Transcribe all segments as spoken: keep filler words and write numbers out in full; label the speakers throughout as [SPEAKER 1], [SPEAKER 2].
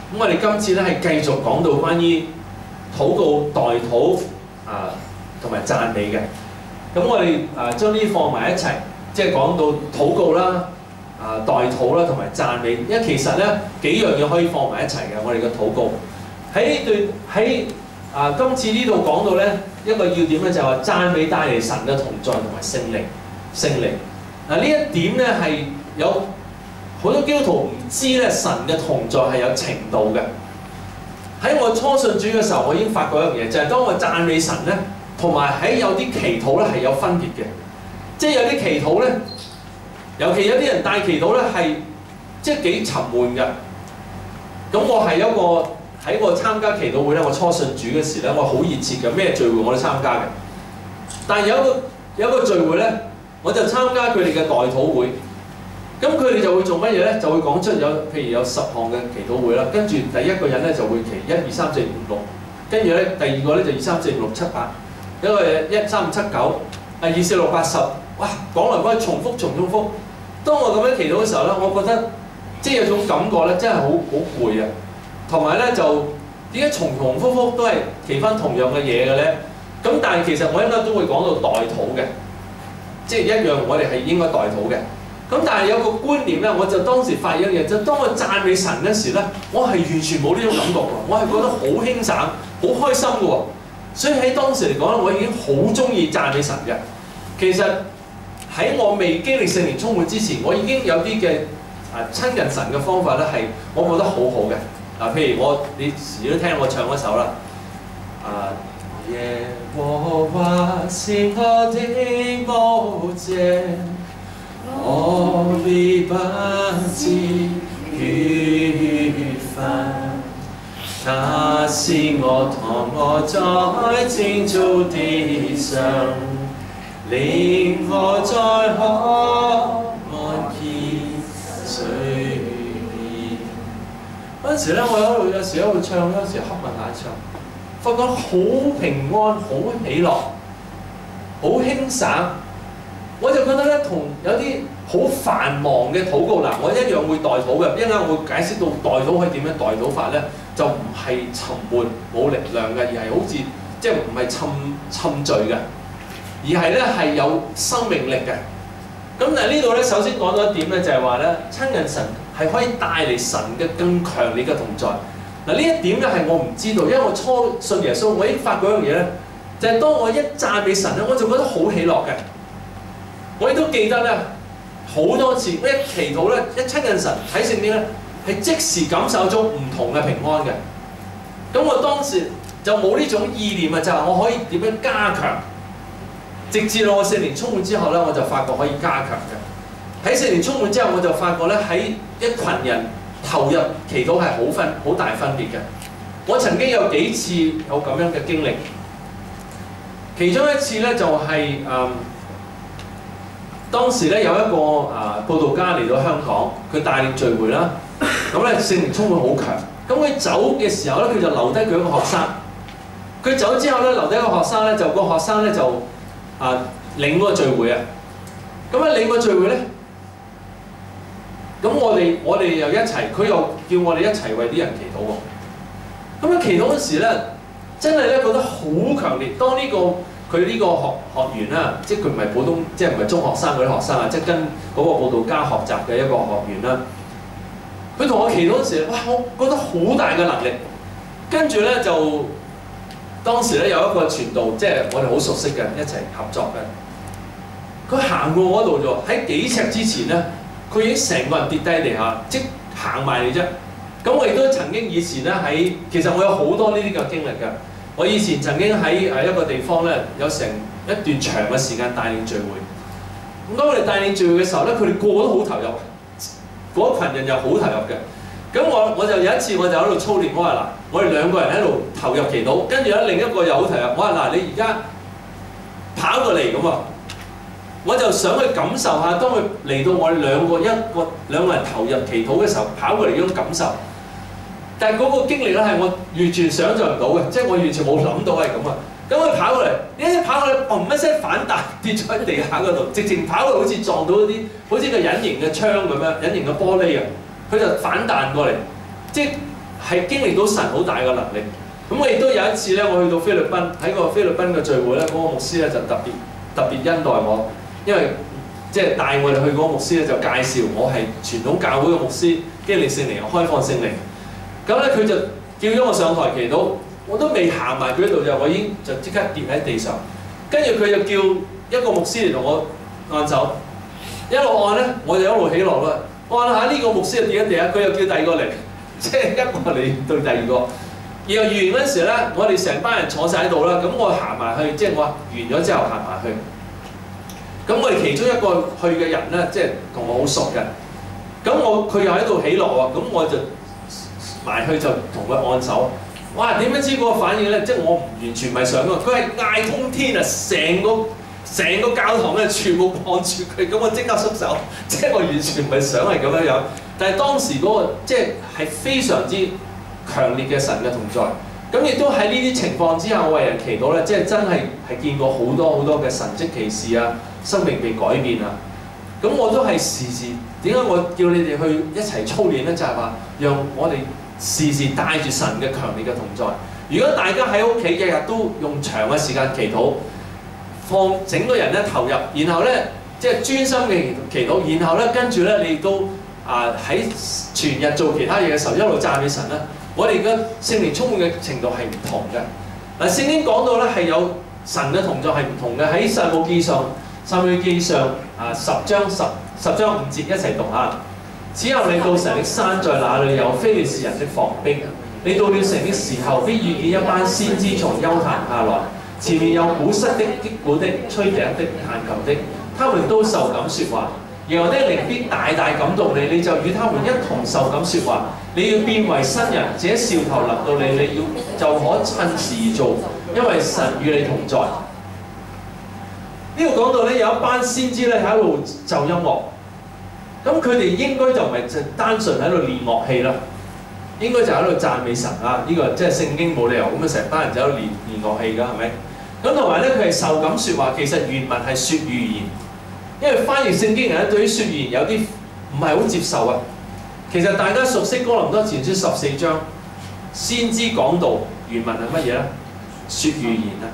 [SPEAKER 1] 咁我哋今次咧係繼續講到關於禱告、代禱啊同埋讚美嘅。咁我哋啊將呢啲放埋一齊，即係講到禱告啦、啊代禱啦同埋讚美。因為其實咧幾樣嘢可以放埋一齊嘅。我哋嘅禱告喺對喺啊今次呢度講到咧一個要點咧就係話讚美帶嚟神嘅同在同埋聖靈聖靈。嗱呢一點咧係有好多基督徒唔知咧神嘅同在係有程度嘅。喺我初信主嘅時候，我已經發覺一樣嘢，就係、是、當我讚美神咧，同埋喺有啲祈禱咧係有分別嘅。即係有啲祈禱咧，尤其有啲人帶祈禱咧係即係幾沉悶嘅。咁我係一個喺我參加祈禱會咧，我初信主嘅時咧，我好熱切嘅，咩聚會我都參加嘅。但係有一個有一個聚會咧，我就參加佢哋嘅代禱會。咁佢哋就會做乜嘢咧？就會講出有譬如有十項嘅祈禱會啦，跟住第一個人咧就會祈一二三四五六，跟住咧第二個咧就二三四五六七八，一個一三五七九，啊二四六八十，哇講來講去重複重重複。當我咁樣祈禱嘅時候咧，我覺得即係有種感覺咧，真係好好攰啊！同埋咧就點解重重複複都係祈翻同樣嘅嘢嘅咧？咁但係其實我應該都會講到代禱嘅，即係一樣我哋係應該代禱嘅。咁但係有個觀念咧，我就當時發現一樣嘢，就當我讚美神嗰時咧，我係完全冇呢種感覺喎，我係覺得好輕省、好開心嘅喎。所以喺當時嚟講咧，我已經好中意讚美神嘅。其實喺我未經歷聖靈充滿之前，我已經有啲嘅啊親近神嘅方法咧，係我覺得好好嘅。嗱，譬如我你時都聽我唱嗰首啦，啊耶和華是我的牧者。我必不致缺乏，他使我躺臥在青草地上，領我在可安歇水邊。嗰陣時咧，我喺度有時喺度唱，有時瞌埋眼唱，發覺好平安、好喜樂、好輕省。我就覺得咧，同有啲好繁忙嘅禱告嗱，我一樣會代禱嘅。一陣間我會解釋到代禱可以點樣代禱法咧，就唔係沉悶冇力量嘅，而係好似即係唔係沉沉醉嘅，而係咧係有生命力嘅。咁但係呢度咧，首先講到一點咧，就係話咧，親近神係可以帶嚟神嘅更強烈嘅同在。嗱呢一點咧係我唔知道，因為我初信耶穌，我已經發覺一樣嘢咧，就係、是、當我一讚美神咧，我就覺得好喜樂嘅。我亦都記得咧，好多次一祈禱咧，一親近神睇聖經咧，係即時感受到唔同嘅平安嘅。咁我當時就冇呢種意念啊，就係、是、我可以點樣加強。直至到我聖靈充滿之後咧，我就發覺可以加強嘅。喺聖靈充滿之後，我就發覺咧，喺一群人投入祈禱係好分好大分別嘅。我曾經有幾次有咁樣嘅經歷，其中一次咧就係、是、誒。嗯當時咧有一個啊佈道家嚟到香港，佢帶領聚會啦。咁咧聖靈充滿好強。咁佢走嘅時候咧，佢就留低佢一個學生。佢走之後咧，留低一個學生咧，就個學生咧就啊領嗰個聚會啊。咁啊領個聚會咧，咁我哋我哋又一齊，佢又叫我哋一齊為啲人祈禱喎。咁啊祈禱嗰時咧，真係咧覺得好強烈。當呢個佢呢個學學員啦，即係佢唔係普通，即係唔係中學生嗰啲學生啊，即係跟嗰個佈道家學習嘅一個學員啦。佢同我祈禱嗰時，哇！我覺得好大嘅能力。跟住咧就當時咧有一個傳道，即係我哋好熟悉嘅，一齊合作嘅。佢行過我度咗，喺幾尺之前咧，佢已經成個人跌低地下，即行埋嚟啫。咁我亦都曾經以前咧喺，其實我有好多呢啲嘅經歷嘅。我以前曾經喺誒一個地方咧，有成一段長嘅時間帶領聚會。咁當我哋帶領聚會嘅時候咧，佢哋個個都好投入，嗰一羣人又好投入嘅。咁我我就有一次我就喺度操練，我話嗱，我哋兩個人喺度投入祈禱，跟住咧另一個又好投入。我話嗱，你而家跑過嚟咁啊，我就想去感受下，當佢嚟到我哋兩個一個兩個人投入祈禱嘅時候，跑過嚟嗰種感受。但係嗰個經歷咧係我完全想像唔到嘅，即係我完全冇諗到係咁啊！咁佢跑過嚟，一跑過嚟，嘣一聲反彈跌咗喺地下嗰度，直情跑過嚟好似撞到啲好似個隱形嘅窗咁樣，隱形嘅玻璃啊！佢就反彈過嚟，即係係經歷到神好大嘅能力。咁我亦都有一次咧，我去到菲律賓，喺個菲律賓嘅聚會咧，嗰、那個牧師咧就特別特別恩待我，因為即係帶我哋去嗰個牧師咧就介紹我係傳統教會嘅牧師，經歷聖靈開放聖靈。咁咧佢就叫咗我上台祈禱，我都未行埋佢嗰度就，我已經就即刻跌喺地上。跟住佢就叫一個牧師嚟同我按手，一路按咧我就一路起落啦。按下呢個牧師就跌一地下，佢又叫第二個嚟，即係一個嚟對第二個。然後完嗰陣時咧，我哋成班人坐晒喺度啦，咁我行埋去，即係我完咗之後行埋去。咁我哋其中一個去嘅人咧，即係同我好熟嘅。咁我佢又喺度起落喎，咁我就埋去就同佢按手。哇！點樣知嗰個反應咧？即係我唔完全唔係想㗎，佢係嗌通天啊！成個成個教堂咧，全部望住佢，咁我即刻縮手。即係我完全唔係想係咁樣樣。但係當時嗰、那個即係係非常之強烈嘅神嘅同在。咁亦都喺呢啲情況之下，我為人祈禱咧，即係真係係見過好多好多嘅神蹟奇事啊，生命被改變啊。咁我都係時時點解我叫你哋去一齊操練咧？就係、是、話讓我哋時時帶住神嘅強烈嘅同在。如果大家喺屋企日日都用長嘅時間祈禱，放整個人咧投入，然後咧即係專心嘅祈禱，然後咧跟住咧你都啊喺全日做其他嘢嘅時候一路讚美神咧。我哋嘅聖靈充滿嘅程度係唔同嘅。嗱，聖經講到咧係有神嘅同在係唔同嘅。喺撒母耳記上，撒母耳記上啊十章十十章五節一齊讀下。此後你到神的山，在那裡有非利士人的防兵。你到了城的時候，必遇見一班先知從丘壇下來，前面有鼓瑟的、擊鼓的、吹笛的、彈琴的，他們都受感説話。耶和華的靈必大大感動你，你就與他們一同受感説話。你要變為新人，這兆頭臨到你，你要就可趁時而做，因為神與你同在。呢度講到咧，有一班先知咧喺度奏音樂，咁佢哋應該就唔係就單純喺度練樂器啦，應該就喺度讚美神啊！呢、這個即係聖經冇理由咁樣成班人就喺度練練樂器㗎，係咪？咁同埋咧，佢係受感説話，其實原文係説預言。因為翻譯聖經人咧，對於説預言有啲唔係好接受啊。其實大家熟悉哥林多前書十四章，先知講道原文係乜嘢咧？説預言啊。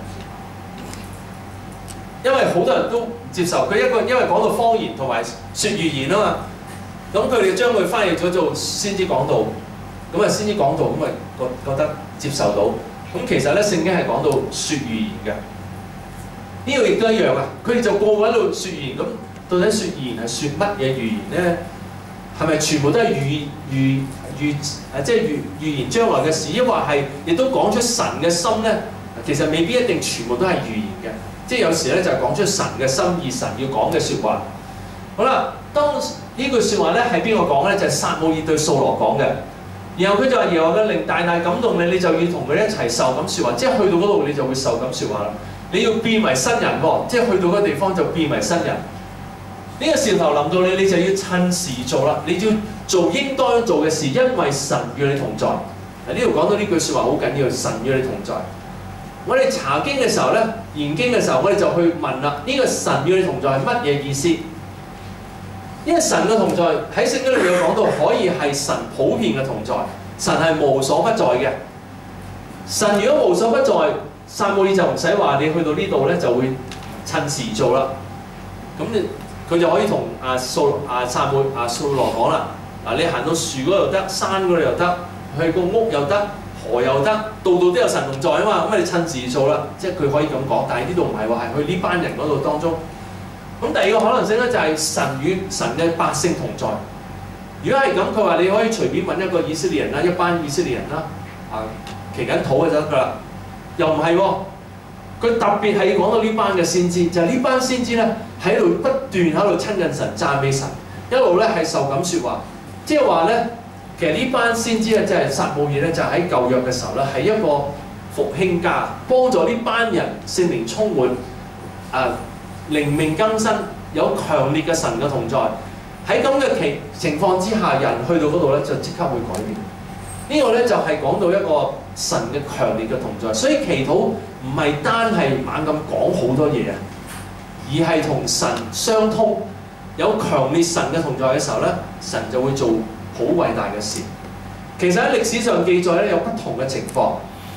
[SPEAKER 1] 因為好多人都唔接受佢一個，因為講到方言同埋説預言啊嘛。咁佢哋將佢翻譯咗做先知講道，咁啊先知講道咁咪覺覺得接受到。咁其實咧聖經係講到説預言嘅。呢個亦都一樣啊！佢哋就個個喺度説預言，咁到底説預言係説乜嘢預言咧？係咪全部都係預預預誒，即係預預言將來嘅事？抑或係亦都講出神嘅心咧？其實未必一定全部都係預言嘅，即係有時咧就係講出神嘅心意，神要講嘅説話。好啦，當呢句説話咧係邊個講咧？就係撒母耳對掃羅講嘅。然後佢就話：耶和華嘅靈大大感動你，你就要同佢一齊受感説話。即係去到嗰度，你就會受感説話啦。你要變為新人喎，即係去到嗰個地方就變為新人。呢、這個兆頭臨到你，你就要趁時做啦。你要做應該做嘅事，因為神與你同在。嗱，呢度講到呢句説話好緊要，神與你同在。我哋查經嘅時候咧，研經嘅時候，我哋就去問啦：呢、這個神與你同在係乜嘢意思？因為神嘅同在喺聖經裏面有講到，可以係神普遍嘅同在，神係無所不在嘅。神如果無所不在，撒母耳就唔使話，你去到呢度咧就會趁時做啦。咁你佢就可以同阿掃阿撒母阿掃羅講啦。嗱，你行到樹嗰度得，山嗰度又得，去個屋又得，河又得，度度都有神同在啊嘛。咁你趁時做啦，即係佢可以咁講。但係呢度唔係話係去呢班人嗰度當中。咁第二個可能性咧就係神與神嘅百姓同在。如果係咁，佢話你可以隨便揾一個以色列人啦，一班以色列人啦，啊祈緊禱就得㗎啦。又唔係喎，佢特別係講到呢班嘅先知，就係、是、呢班先知咧喺度不斷喺度親近神、讚美神，一路咧係受感説話，即係話咧，其實呢班先知咧，即係撒母耳咧，就喺舊約嘅時候咧，係一個復興家，幫助呢班人聖靈充滿，啊靈命更新，有強烈嘅神嘅同在。喺咁嘅情情況之下，人去到嗰度咧就即刻會改變。呢個咧就係講到一個神嘅強烈嘅同在，所以祈禱唔係單係猛咁講好多嘢啊，而係同神相通，有強烈神嘅同在嘅時候咧，神就會做好偉大嘅事。 其實喺歷史上記載咧有不同嘅情況，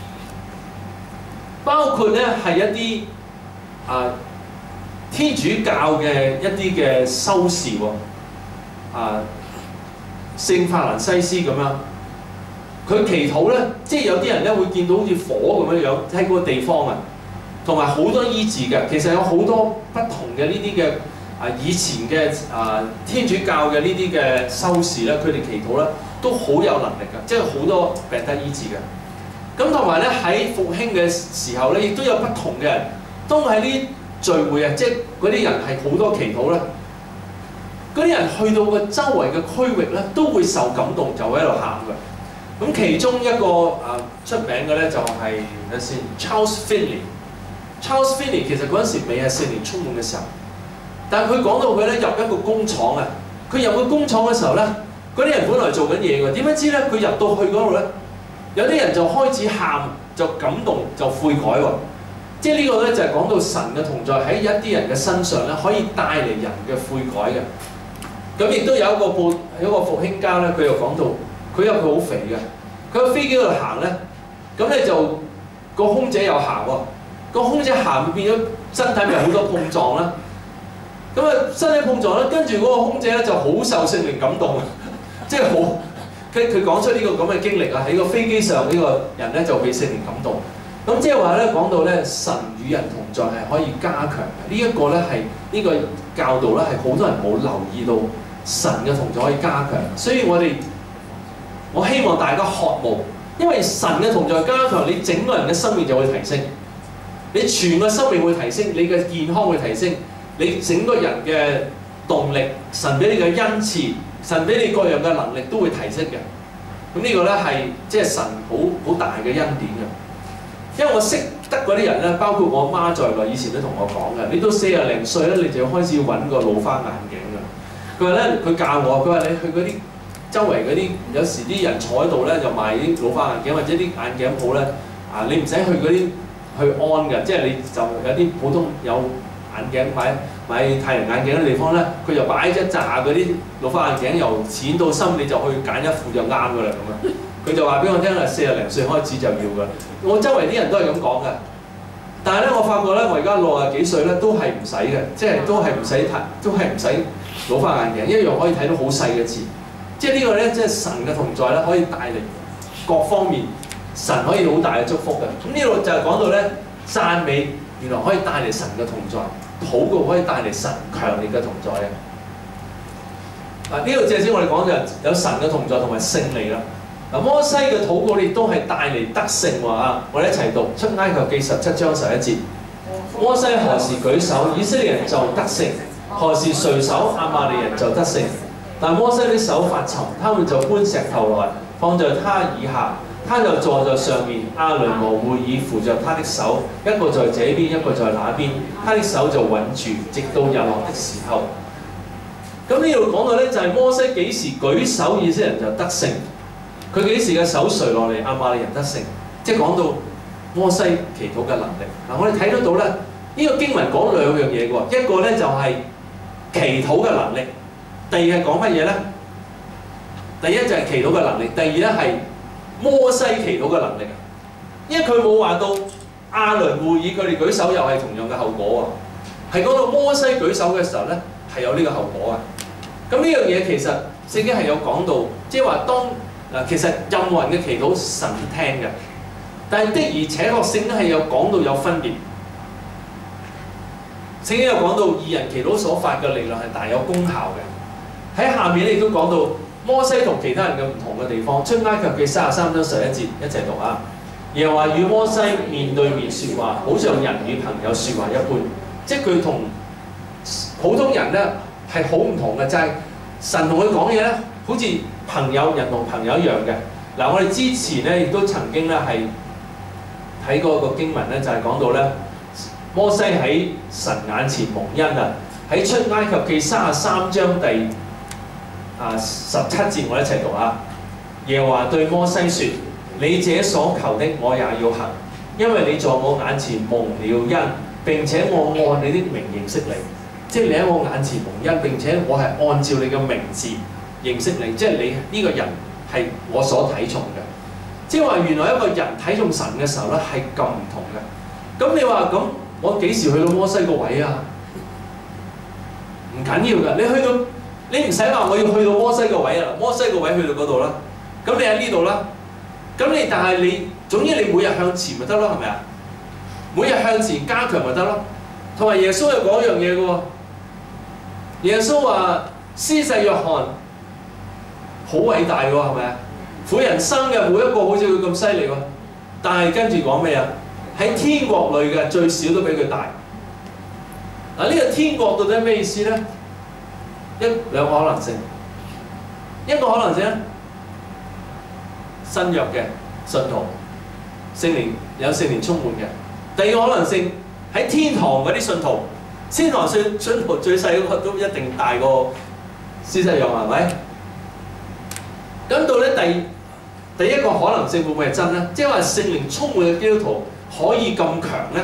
[SPEAKER 1] 包括咧係一啲啊天主教嘅一啲嘅修士喎，啊聖法蘭西斯咁樣，佢祈禱咧，即係有啲人咧會見到好似火咁樣樣喺嗰個地方啊，同埋好多醫治嘅。其實有好多不同嘅呢啲嘅啊以前嘅啊天主教嘅呢啲嘅修士咧，佢哋祈禱咧都好有能力嘅，即係好多病得醫治嘅。咁同埋咧喺復興嘅時候咧，亦都有不同嘅人，當喺呢聚會啊，即係嗰啲人係好多祈禱咧，嗰啲人去到個周圍嘅區域咧，都會受感動，就喺度喊嘅。咁其中一個啊出名嘅咧就係睇先 Charles Finney。Charles Finney 其實嗰陣時未係聖靈充滿嘅時候，但係佢講到佢咧入一個工廠啊，佢入個工廠嘅時候咧，嗰啲人本來做緊嘢㗎，點樣知咧佢入到去嗰度咧，有啲人就開始喊，就感動，就悔改喎。即係呢個咧就係講到神嘅同在喺一啲人嘅身上咧，可以帶嚟人嘅悔改嘅。咁亦都有一個報有一個復興家咧，佢又講到佢有佢好肥嘅，佢喺飛機度行咧，咁咧就個空姐又行喎，個空姐行變咗身體咪好多碰撞啦。咁啊身體碰撞咧，跟住嗰個空姐咧就好受聖靈感動啊，即係好佢佢講出呢個咁嘅經歷啊，喺個飛機上呢個人咧就被聖靈感動。咁即係話咧講到咧神與人同在係可以加強嘅，呢一個咧係呢個教導咧係好多人冇留意到神嘅同在可以加強，所以我哋我希望大家渴慕，因為神嘅同在加強，你整個人嘅生命就會提升，你全個生命會提升，你嘅健康會提升，你整個人嘅動力，神俾你嘅恩賜，神俾你各樣嘅能力都會提升嘅。咁呢個咧係即係神好好大嘅恩典嘅。因為我識得嗰啲人咧，包括我媽在內，以前都同我講嘅，你到四廿零歲咧，你就要開始要揾個老花眼鏡㗎。佢話咧，佢教我，佢話你去嗰啲周圍嗰啲，有時啲人坐喺度咧，就賣啲老花眼鏡或者啲眼鏡鋪咧，啊，你唔使去嗰啲去安嘅，即係你就有啲普通有眼鏡買買太陽眼鏡嘅地方咧，佢就擺一紮嗰啲老花眼鏡，由淺到深，你就去揀一副就啱㗎啦咁啊。佢就話俾我聽啦，四廿零歲開始就要㗎。我周圍啲人都係咁講嘅，但係咧，我發覺咧，我而家六廿幾歲咧，都係唔使嘅，即係都係唔使睇，都係唔使老花眼鏡，一樣可以睇到好細嘅字。即係呢個咧，即係神嘅同在咧，可以帶嚟各方面，神可以好大嘅祝福嘅。咁呢度就係講到咧，讚美原來可以帶嚟神嘅同在，禱告可以帶嚟神強烈嘅同在嘅。嗱，呢度正先我哋講就有神嘅同在同埋勝利啦。嗱，摩西嘅禱告亦都係帶嚟得勝喎啊！我哋一齊讀出埃及記十七章十一節。摩西何時舉手，以色列人就得勝；何時垂手，亞瑪力人就得勝。但摩西的手發沉，他們就搬石頭來放在他以下，他就坐在上面。亞倫和戶珥扶着他的手，一個在這邊，一個在那邊，他的手就穩住，直到日落的時候。咁呢度講到咧，就係摩西幾時舉手，以色列人就得勝。佢幾時嘅手垂落嚟，亞瑪力人得勝，即係講到摩西祈禱嘅能力。嗱，我哋睇得到咧，呢個經文講兩樣嘢喎，一個咧就係祈禱嘅能力，第二係講乜嘢咧？第一就係祈禱嘅能力，第二咧係摩西祈禱嘅能力。因為佢冇話到亞倫戶珥佢哋舉手又係同樣嘅後果喎，係講到摩西舉手嘅時候咧係有呢個後果啊。咁呢樣嘢其實聖經係有講到，即係話當嗱，其實任何人嘅祈禱神聽嘅，但係的而且確聖經係有講到有分別。聖經有講到義人祈禱所發嘅力量係大有功效嘅。喺下面亦都講到摩西同其他人嘅唔同嘅地方。出埃及記三十三章十一節一齊讀啊！耶和華與摩西面對面説話，好像人與朋友説話一般。即係佢同普通人咧係好唔同嘅，就係、是、神同佢講嘢咧，好似朋友人同朋友一樣嘅。嗱，我哋之前咧亦都曾經咧係睇過個經文咧，就係、是、講到咧摩西喺神眼前蒙恩啊！喺出埃及記三十三章第啊十七節，我一齊讀啊！耶和華對摩西説：你這所求的我也要行，因為你在我眼前蒙了恩，並且我按你的名認識你。即係你喺我眼前蒙恩，並且我係按照你嘅名字認識你，即係你呢個人係我所睇重嘅。即係話原來一個人睇重神嘅時候咧係咁唔同嘅。咁你話咁，我幾時去到摩西個位啊？唔緊要㗎，你去到你唔使話我要去到摩西個位啊，摩西個位去到嗰度啦。咁你喺呢度啦。咁你但係你總之你每日向前咪得咯，係咪啊？每日向前加強咪得咯。同埋耶穌又講一樣嘢嘅喎。耶穌話施洗約翰好偉大嘅喎，係咪啊？婦人生嘅每一個好似佢咁犀利喎，但係跟住講咩啊？喺天國裏嘅最少都比佢大。嗱，呢個天國到底咩意思咧？一兩個可能性，一個可能性咧，新約嘅信徒，聖靈有聖靈充滿嘅；第二個可能性喺天堂嗰啲信徒，天堂信信徒最細嗰個都一定大過施洗約翰，係咪？咁到咧第第一個可能性會唔會係真咧？即係話聖靈充滿嘅基督徒可以咁強咧？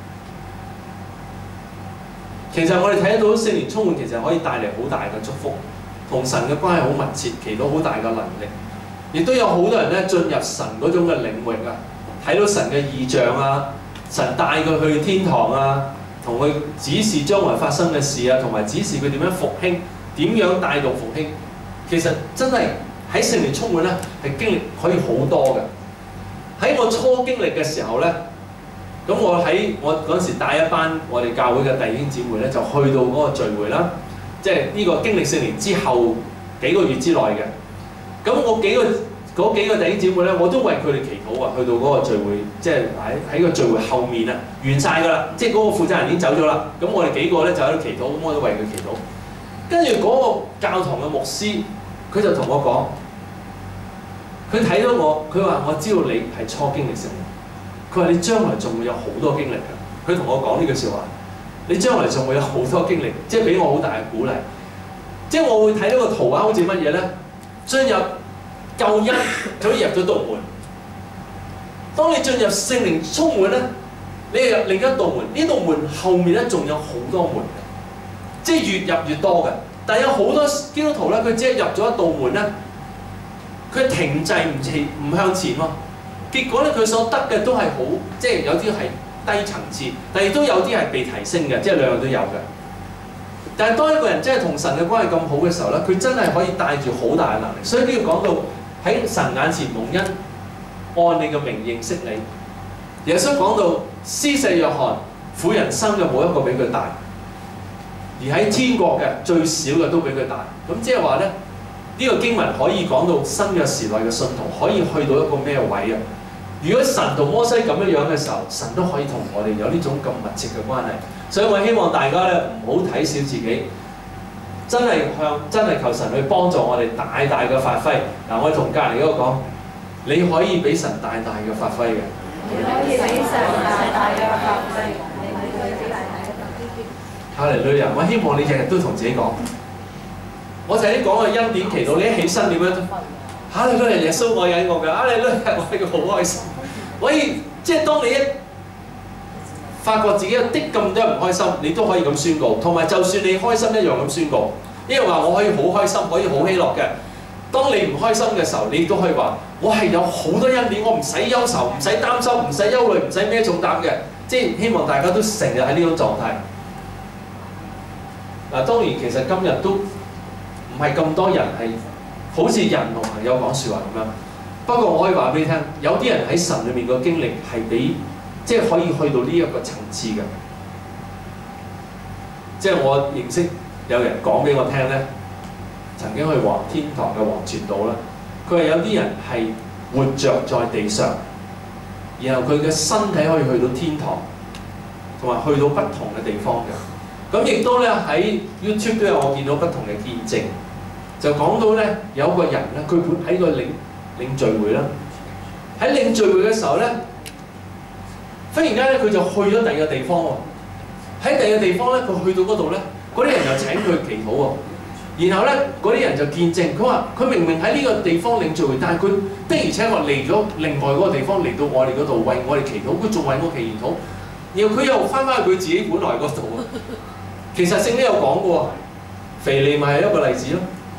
[SPEAKER 1] 其實我哋睇得到聖靈充滿，其實可以帶嚟好大嘅祝福，同神嘅關係好密切，期到好大嘅能力。亦都有好多人咧進入神嗰種嘅領域啊，睇到神嘅異象啊，神帶佢去天堂啊，同佢指示將來發生嘅事啊，同埋指示佢點樣復興，點樣帶動復興。其實真係喺聖靈充滿咧，係經歷可以好多嘅。喺我初經歷嘅時候咧，咁我喺我嗰陣時帶一班我哋教會嘅弟兄姊妹咧，就去到嗰個聚會啦，即係呢個經歷聖靈之後幾個月之內嘅。咁我幾個嗰幾個弟兄姊妹咧，我都為佢哋祈禱啊！去到嗰個聚會，即係喺喺個聚會後面啊，完晒㗎啦，即係嗰個負責人已經走咗啦。咁我哋幾個咧就喺度祈禱，咁我都為佢祈禱。跟住嗰個教堂嘅牧師，佢就同我講，佢睇到我，佢話我知道你係初經歷聖靈，佢話你將來仲會有好多經歷㗎。佢同我講呢句説話，你將來仲會有好多經歷，即係俾我好大嘅鼓勵。即係我會睇到個圖畫好似乜嘢咧？進入救恩，就可以入咗道門。當你進入聖靈充滿咧，你入另一道門，呢道門後面咧仲有好多門嘅，即係越入越多嘅。但係有好多基督徒咧，佢只係入咗一道門咧，佢停滯唔前唔向前喎。結果咧，佢所得嘅都係好，即係有啲係低層次，但係亦都有啲係被提升嘅，即係兩樣都有嘅。但係當一個人真係同神嘅關係咁好嘅時候咧，佢真係可以帶住好大嘅能力。所以呢個講到喺神眼前蒙恩，按你嘅名認識你。耶穌講到施洗約翰，婦人生嘅冇一個比佢大，而喺天國嘅最少嘅都比佢大。咁即係話咧，呢個經文可以講到新約時代嘅信徒可以去到一個咩位啊？如果神同摩西咁樣樣嘅時候，神都可以同我哋有呢種咁密切嘅關係。所以我希望大家咧唔好睇小自己，真係向真係求神去幫助我哋大大嘅發揮。嗱，我同隔離嗰個講，你可以俾神大大嘅發揮嘅。你可以俾神大大嘅發揮。你可以俾大大嘅發揮。哈利路亞！我希望你日日都同自己講，我頭先講嘅恩典祈禱，你一起身點樣？哈利路亞！耶穌我引我嘅，哈利路亞！我係好開心。可以即係當你一發覺自己有啲咁多唔開心，你都可以咁宣告。同埋就算你開心一樣咁宣告，因為話我可以好開心，可以好喜樂嘅。當你唔開心嘅時候，你都可以話我係有好多恩典，我唔使憂愁，唔使擔心，唔使憂慮，唔使孭重擔嘅。即係希望大家都成日喺呢種狀態。嗱，當然其實今日都唔係咁多人係好似人同朋友講説話咁樣。不過我可以話俾你聽，有啲人喺神裏面個經歷係比即係可以去到呢一個層次嘅。即係我認識有人講俾我聽咧，曾經去黃天堂嘅黃泉道啦，佢話有啲人係活着在地上，然後佢嘅身體可以去到天堂，同埋去到不同嘅地方嘅。咁亦都咧喺 YouTube 都有我見到不同嘅見證，就講到咧有個人咧，佢喺個領領聚會啦，喺領聚會嘅時候咧，忽然間咧佢就去咗第二個地方喎。喺第二個地方咧，佢去到嗰度咧，嗰啲人又請佢祈禱喎。然後咧，嗰啲人就見證，佢話佢明明喺呢個地方領聚會，但係佢的而且確嚟咗另外嗰個地方嚟到我哋嗰度為我哋祈禱，佢仲為我祈禱。然後佢又翻返去佢自己本來嗰度。其實聖經有講過，腓利咪係一個例子咯。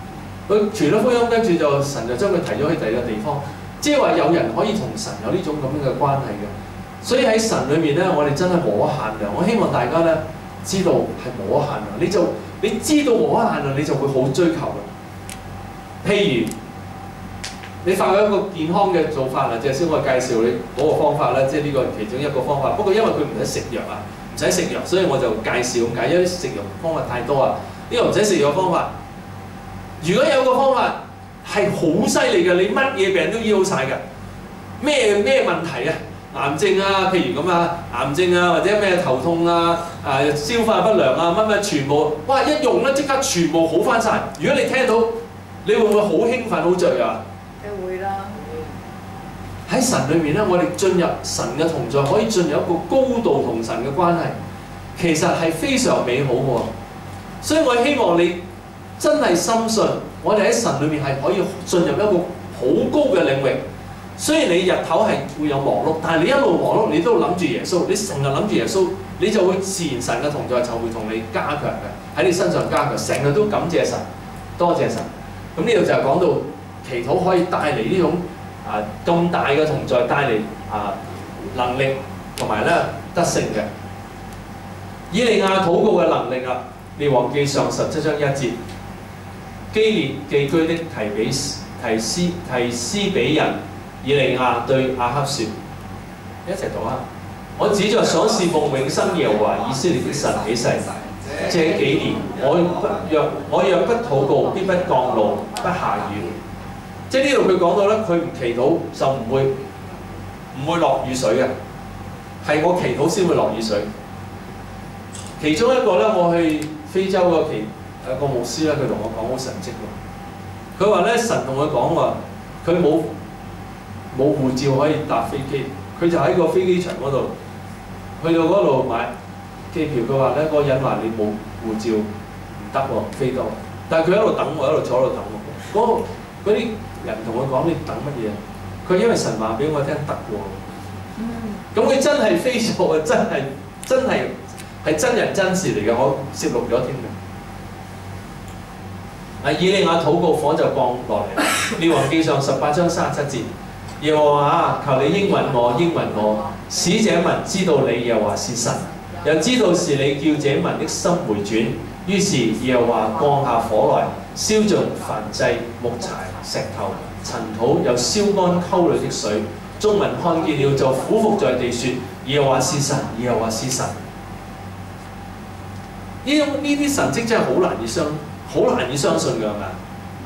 [SPEAKER 1] 佢傳咗福音，跟住就神就將佢提咗去第二個地方，即係話有人可以同神有呢種咁樣嘅關係嘅。所以喺神裏面咧，我哋真係無可限量。我希望大家咧知道係無可限量，你就你知道無可限量，你就會好追求啦。譬如你發覺一個健康嘅做法啦，即係先我介紹你嗰個方法咧，即係呢個其中一個方法。不過因為佢唔使食藥啊，唔使食藥，所以我就介紹咁解，因為食藥方法太多啊。呢個唔使食藥方法，如果有個方法係好犀利嘅，你乜嘢病都醫好晒㗎。咩咩問題啊？癌症啊，譬如咁啊，癌症啊，或者咩頭痛啊，啊消化不良啊，乜乜全部，哇一用咧即刻全部好翻晒。如果你聽到，你會唔會好興奮、好雀啊？
[SPEAKER 2] 梗會啦。
[SPEAKER 1] 喺神裏面咧，我哋進入神嘅同在，可以進入一個高度同神嘅關係，其實係非常美好嘅。所以我希望你真係深信，我哋喺神裏面係可以進入一個好高嘅領域。雖然你日頭係會有忙碌，但係你一路忙碌，你都諗住耶穌，你成日諗住耶穌，你就會自然神嘅同在就會同你加強嘅，喺你身上加強，成日都感謝神，多謝神。咁呢度就係講到祈禱可以帶嚟呢種啊咁大嘅同在，帶嚟啊能力同埋咧得勝嘅。以利亞禱告嘅能力啊，列王記上十七章一節，基列寄居的提比提斯提斯比人以利亞對亞哈說：一齊讀啊！我指着所侍奉永生耶和華以色列的神起誓，這幾年我若我若不禱告，必不降露，不下雨。即係呢度佢講到咧，佢唔祈禱就唔會唔會落雨水嘅，係我祈禱先會落雨水。其中一個咧，我去非洲個祈誒個牧師咧，佢同我講好神蹟喎。佢話咧，神同佢講話，佢冇冇護照可以搭飛機，佢就喺個飛機場嗰度，去到嗰度買機票。佢話咧，嗰個人話你冇護照唔得喎，飛到。但係佢喺度等我，喺度坐喺度等我。嗰啲人同佢講：你等乜嘢？佢因為神話俾我聽得喎。咁佢真係飛咗啊！真係真係係真人真事嚟嘅，我攝錄咗添嘅。啊！以利亞禱告，火就降落嚟。列王記上十八章三十七節。耶和華，求你應允我，應允我，使這民知道你耶和華是神，又知道是你叫這民的心回轉。於是耶和華降下火來，燒盡燔祭、木柴、石頭、塵土，又燒乾溝裏的水。眾民看見了，就俯伏在地說：耶和華是神，耶和華是神。呢種呢啲神蹟真係好難以相，好難以相信㗎，係咪？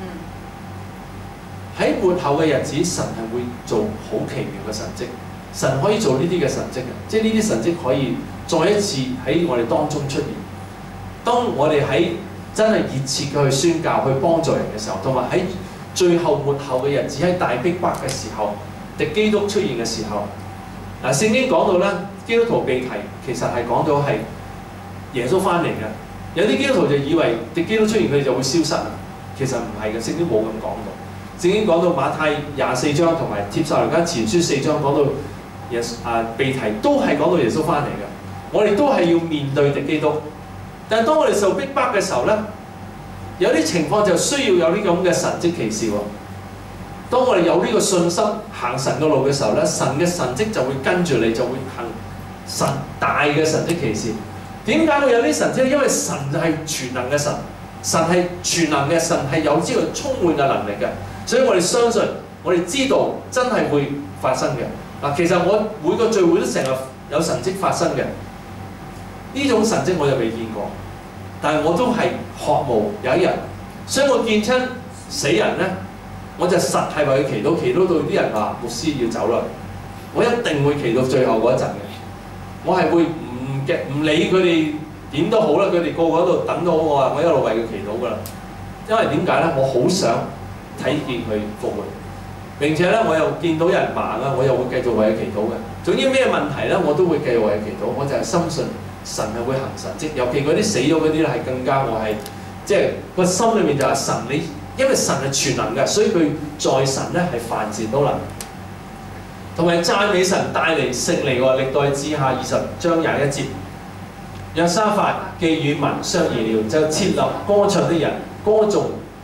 [SPEAKER 1] 喺末後嘅日子，神係會做好奇妙嘅神蹟，神可以做呢啲嘅神蹟嘅，即係呢啲神蹟可以再一次喺我哋當中出現。當我哋喺真係熱切嘅去宣教、去幫助人嘅時候，同埋喺最後末後嘅日子，喺大逼迫嘅時候，敵基督出現嘅時候，嗱聖經講到咧，基督徒被提其實係講到係耶穌翻嚟嘅。有啲基督徒就以為敵基督出現佢哋就會消失啊，其實唔係嘅，聖經冇咁講到。聖經講到馬太廿四章同埋帖撒羅尼迦前書四章講到耶啊被提都係講到耶穌翻嚟嘅。我哋都係要面對敵基督，但係當我哋受逼迫嘅時候咧，有啲情況就需要有呢咁嘅神蹟奇事喎。當我哋有呢個信心行神嘅路嘅時候咧，神嘅神蹟就會跟住你，就會行神大嘅神蹟奇事。點解會有啲神蹟？因為神就係全能嘅神，神係全能嘅神，係有呢個充滿嘅能力嘅。所以我哋相信，我哋知道真係會發生嘅。嗱，其實我每個聚會都成日有神蹟發生嘅。呢種神蹟我就未見過，但係我都係渴慕有一日。所以我見親死人咧，我就實係為佢祈禱，祈禱到啲人話牧師要走啦，我一定會祈到最後嗰一陣嘅。我係會唔嘅唔理佢哋點都好啦，佢哋個個喺度等到我啊，我一路為佢祈禱噶啦。因為點解咧？我好想睇見佢復活，並且咧我又見到有人盲啊，我又會繼續為佢祈禱嘅。總之咩問題咧，我都會繼續為佢祈禱。我就係深信神係會行神蹟，尤其嗰啲死咗嗰啲咧係更加我係即係個心裏面就係神你，因為神係全能嘅，所以佢在神咧係凡事都能。同埋讚美神帶嚟勝利喎，歷代志下二十章廿一節，約沙法既與民商議了，就設立歌唱的人，歌頌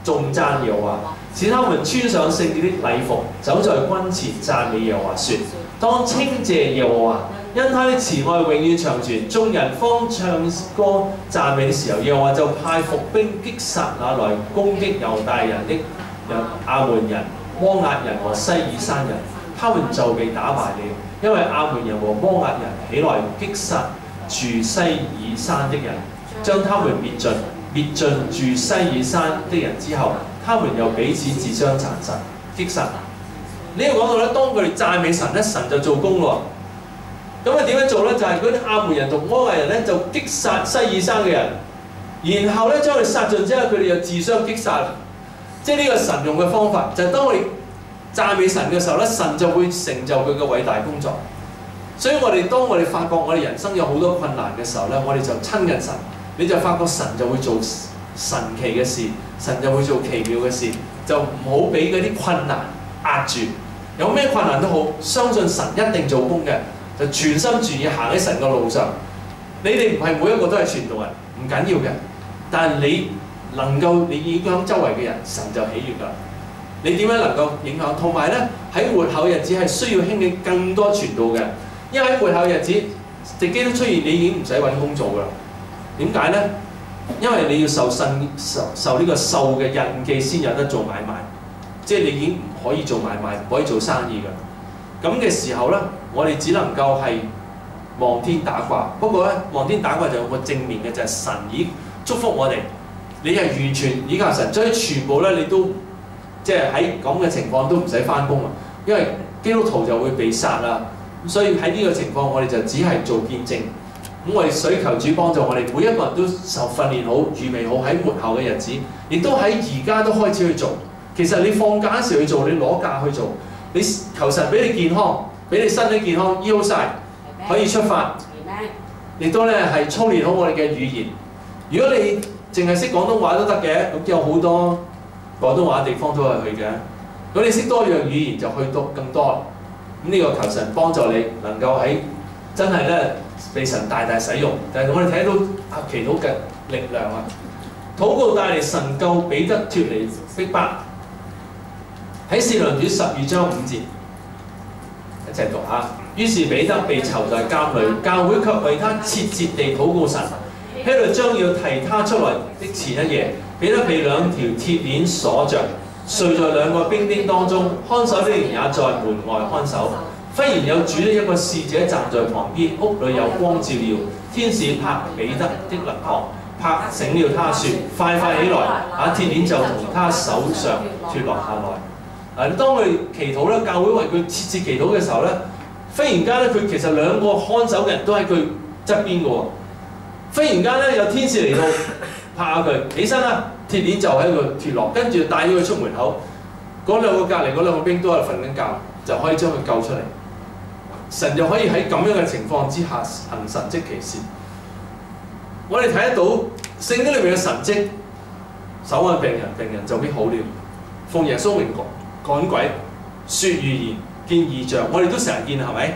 [SPEAKER 1] 頌讚耶和華，使他們穿上聖潔的禮服，走在軍前讚美耶和華，說：當稱謝耶和華，因他的慈愛永遠長存。眾人方唱歌讚美的時候，耶和華就派伏兵擊殺那來攻擊猶大人的人亞門人、摩押人和西爾山人，他們就被打敗了。因為亞門人和摩押人起來擊殺住西爾山的人，將他們滅盡。滅盡住西爾山的人之後，他們又彼此自相殘殺擊殺。呢個講到咧，當佢哋讚美神咧，神就做工咯。咁啊點樣做咧？就係嗰啲亞門人同摩押人咧，就擊殺西爾山嘅人，然後咧將佢殺盡之後，佢哋又自相擊殺。即係呢個神用嘅方法，就係、是、當我哋讚美神嘅時候咧，神就會成就佢嘅偉大工作。所以我哋當我哋發覺我哋人生有好多困難嘅時候咧，我哋就親近神。你就發覺神就會做神奇嘅事，神就會做奇妙嘅事，就唔好俾嗰啲困難壓住。有咩困難都好，相信神一定做工嘅，就全心全意行喺神嘅路上。你哋唔係每一個都係傳道人，唔緊要嘅，但係你能夠你影響周圍嘅人，神就喜悅㗎。你點樣能夠影響？同埋咧喺末後日子係需要興起更多傳道嘅，因為喺末後日子，敵基督出現，你已經唔使揾工做㗎啦。點解咧？因為你要受信受受呢個獸嘅印記先有得做買賣，即係你已經唔可以做買賣，唔可以做生意㗎。咁嘅時候咧，我哋只能夠係望天打卦。不過咧，望天打卦就有個正面嘅，就係、是、神已祝福我哋，你係完全依靠神，所以全部咧你都即係喺咁嘅情況都唔使返工啊，因為基督徒就會被殺啦。所以喺呢個情況，我哋就只係做見證。咁我哋水求主幫助我哋，每一個人都受訓練好、預備好喺末後嘅日子，亦都喺而家都開始去做。其實你放假嗰時去做，你攞假去做，你求神俾你健康，俾你身體健康，醫好晒，可以出發。亦都咧係操練好我哋嘅語言。如果你淨係識廣東話都得嘅，咁有好多廣東話地方都係去嘅。如果你識多樣語言，就去到更多。咁呢個求神幫助你，能夠喺真係咧被神大大使用。但係我哋睇到啊祈禱嘅力量啊，禱告帶嚟神救彼得脫離逼迫。喺《使徒行傳》十二章五節，一齊讀下。於是彼得被囚在監裏，教會卻為他切切地禱告神。希律將要提他出來的前一夜，彼得被兩條鐵鏈鎖着，睡在兩個兵丁當中，看守的人也在門外看守。忽然有主的一個使者站在旁邊，屋裏有光照耀，天使拍彼得的肋旁，拍醒了他，說：快快起來！那鐵鏈就從他手上脱落下來。嗱，當佢祈禱咧，教會為佢切切祈禱嘅時候咧，忽然間咧，佢其實兩個看守嘅人都喺佢側邊嘅喎。忽然間咧，有天使嚟到拍下佢，起身啦，鐵鏈就喺度脱落，跟住帶咗佢出門口。嗰兩個隔離嗰兩個兵都係瞓緊覺，就可以將佢救出嚟。神就可以喺咁樣嘅情況之下行神蹟奇事。我哋睇得到聖經裏面嘅神蹟，手按病人，病人就必好了；奉耶穌名趕鬼、説預言、見異象，我哋都成日見係咪？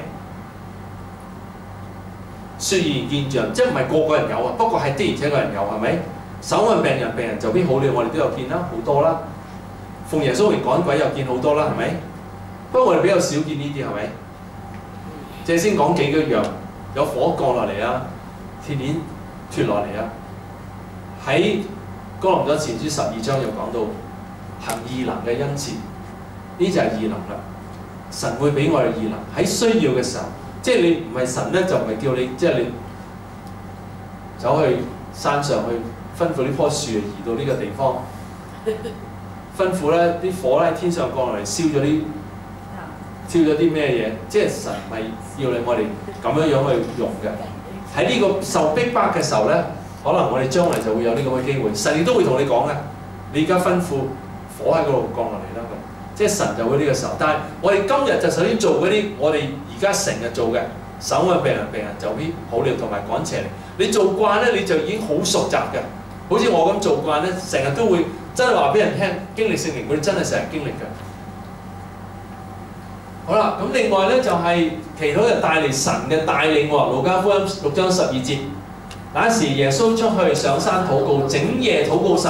[SPEAKER 1] 説預言見象，即係唔係個個人有啊？不過係的而且確人有係咪？手按病人，病人就必好了，我哋都有見啦，好多啦。奉耶穌名趕鬼又見好多啦，係咪？不過我哋比較少見呢啲係咪？即係先講幾個樣，有火降落嚟啊，鐵鏈脱落嚟啊。喺哥林多前書十二章又講到行異能嘅恩賜，呢就係異能啦。神會俾我哋異能喺需要嘅時候，即係你唔係神咧，就唔係叫你即係你走去山上去吩咐呢棵樹移到呢個地方，吩咐咧啲火咧喺天上降落嚟燒咗啲。燒咗啲咩嘢？即係神係要你我哋咁樣樣去用嘅。喺呢個受逼迫嘅時候咧，可能我哋將來就會有呢個嘅機會。神亦都會同你講嘅。你而家吩咐火喺嗰度降落嚟啦，即係神就會呢個時候。但係我哋今日就首先做嗰啲我哋而家成日做嘅，手按病人，病人就必好了，同埋趕邪靈。你做慣咧，你就已經好熟習嘅。好似我咁做慣咧，成日都會真係話俾人聽，經歷聖靈，佢哋真係成日經歷嘅。好啦，咁另外咧就係、是、祈禱就帶嚟神嘅帶領喎。路加福音六章十二節，那時耶穌出去上山禱告，整夜禱告神，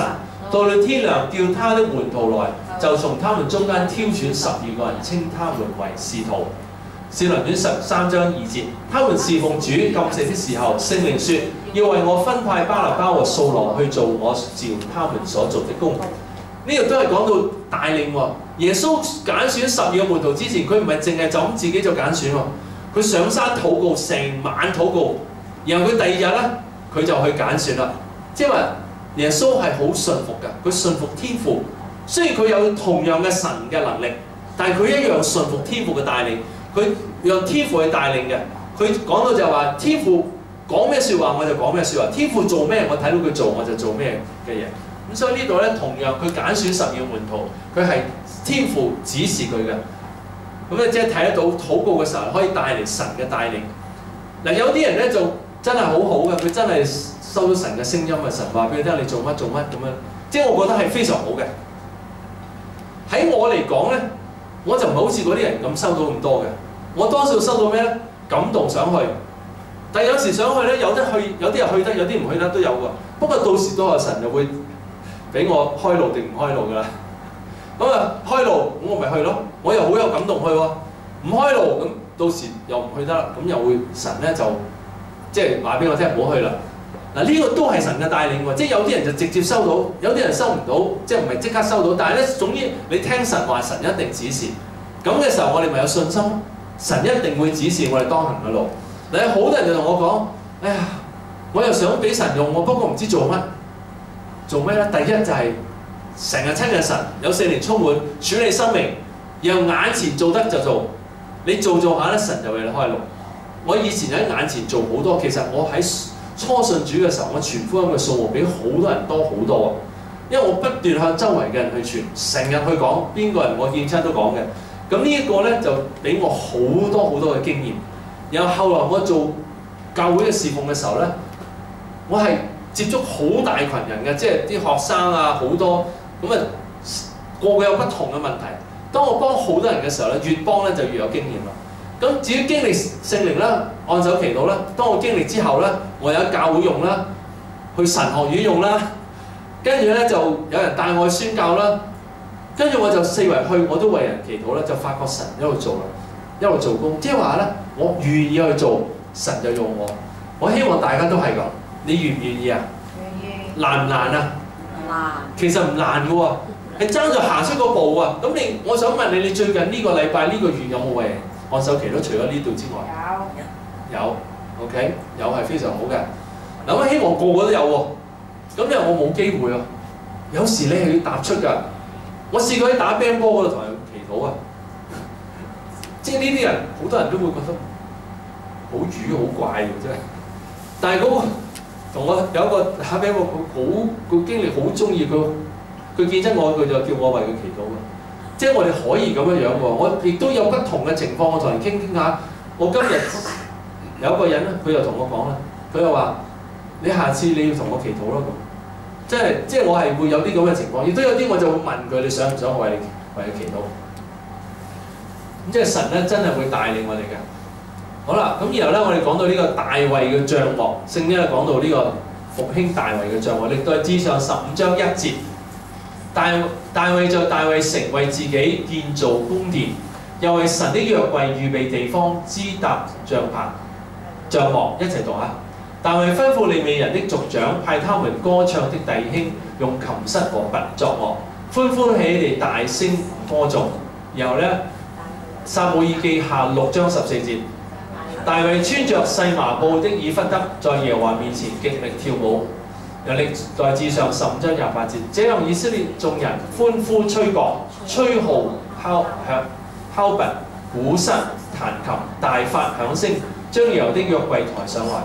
[SPEAKER 1] 到了天亮，叫他的門徒來，就從他們中間挑選十二個人，稱他們為使徒。使徒行傳十三章二節，他們侍奉主禁食的時候，聖靈說：要為我分派巴拿巴和掃羅去做我召他們所做的工。呢度都係講到帶領喎。耶穌揀選十二個門徒之前，佢唔係淨係就咁自己就揀選喎。佢上山禱告，成晚禱告，然後佢第二日咧，佢就去揀選啦。即係話耶穌係好信服嘅，佢信服天父。雖然佢有同樣嘅神嘅能力，但係佢一樣信服天父嘅帶領。佢讓天父去帶領嘅。佢講到就係話，天父講咩説話我就講咩説話，天父做咩我睇到佢做我就做咩嘅嘢。咁所以呢度咧，同樣佢揀選十二個門徒，佢係天父指示佢嘅。咁咧即係睇得到禱告嘅時候可以帶嚟神嘅帶領。嗱，有啲人咧就真係好好嘅，佢真係收到神嘅聲音啊！神話俾佢聽，你做乜做乜咁樣，即係我覺得係非常好嘅。喺我嚟講咧，我就唔係好似嗰啲人咁收到咁多嘅。我多數收到咩咧？感動想去，但係有時想去咧，有得去，有啲人去得，有啲唔去得都有㗎。不過到時到阿神就會俾我開路定唔開路㗎啦。咁啊開路，咁我咪去咯。我又好有感動去喎。唔開路咁，到時又唔去得啦。咁又會神咧就即係話俾我聽唔好去啦。嗱，呢個都係神嘅帶領喎。即係有啲人就直接收到，有啲人收唔到，即係唔係即刻收到。但係咧，總之你聽神話，神一定指示。咁嘅時候，我哋咪有信心，神一定會指示我哋當行嘅路。嗱，好多人就同我講：哎呀，我又想俾神用我，不過唔知做乜。做咩咧？第一就係成日親近神，有聖靈充滿，處理生命，然後眼前做得就做。你做做下咧，神就為你開路。我以前喺眼前做好多，其實我喺初信主嘅時候，我傳福音嘅數目比好多人多好多。因為我不斷向周圍嘅人去傳，成日去講，邊個人我見親都講嘅。咁呢一個咧就俾我好多好多嘅經驗。然後後來我做教會嘅侍奉嘅時候咧，我係接觸好大群人嘅，即係啲學生啊好多，咁啊個個有不同嘅問題。當我幫好多人嘅時候咧，越幫咧就越有經驗啦。咁至於經歷聖靈啦、按手祈禱啦，當我經歷之後咧，我有喺教會用啦，去神學院用啦，跟住咧就有人帶我去宣教啦，跟住我就四圍去，我都為人祈禱啦，就發覺神一路做啦，一路做工，即係話咧，我願意去做，神就用我。我希望大家都係咁，你願唔願意啊？願意。難唔難啊？唔難。其實唔難嘅喎，係爭在行出嗰步啊！咁你，我想問你，你最近呢個禮拜呢個月有冇為人按手祈禱？除咗呢度之外，有。有。OK，有係非常好嘅。嗱，我希望個個都有喎。咁因為我冇機會啊。有時你係要踏出㗎。我試過喺打乒乓波嗰度同人祈禱啊。即係呢啲人，好多人都會覺得好瘀好怪嘅真係。但係嗰個同我有一個打乒乓波，佢好個經理好中意佢，佢見親我，佢就叫我為佢祈禱嘅。即係我哋可以咁樣樣喎。我亦都有不同嘅情況，我同人傾傾下。我今日有一個人咧，佢又同我講啦，佢又話：你下次你要同我祈禱咯咁。即係即係我係會有啲咁嘅情況，亦都有啲我就會問佢：你想唔想我為你為你祈禱？咁即係神咧真係會帶領我哋嘅。好啦，咁然後咧我哋講到呢個大衛嘅帳幕，聖經咧講到呢個復興大衛嘅帳幕，歷代志上十五章一節。大大衛在大衛城為自己建造宮殿，又為神的約櫃預備地方，支搭帳棚、帳幕，一齊讀下。大衛吩咐利未人的族長，派他們歌唱的弟兄用琴瑟和鈸作樂，歡歡喜喜地大聲歌頌。然後咧，撒母耳記下六章十四節，大衛穿着細麻布的以弗得，在耶和華面前極力跳舞。又歷代志上十五章廿八節，這樣以色列眾人歡呼吹角、吹號、敲響、敲鈸、鼓瑟、彈琴，大發響聲，將耶和華的約櫃抬上來。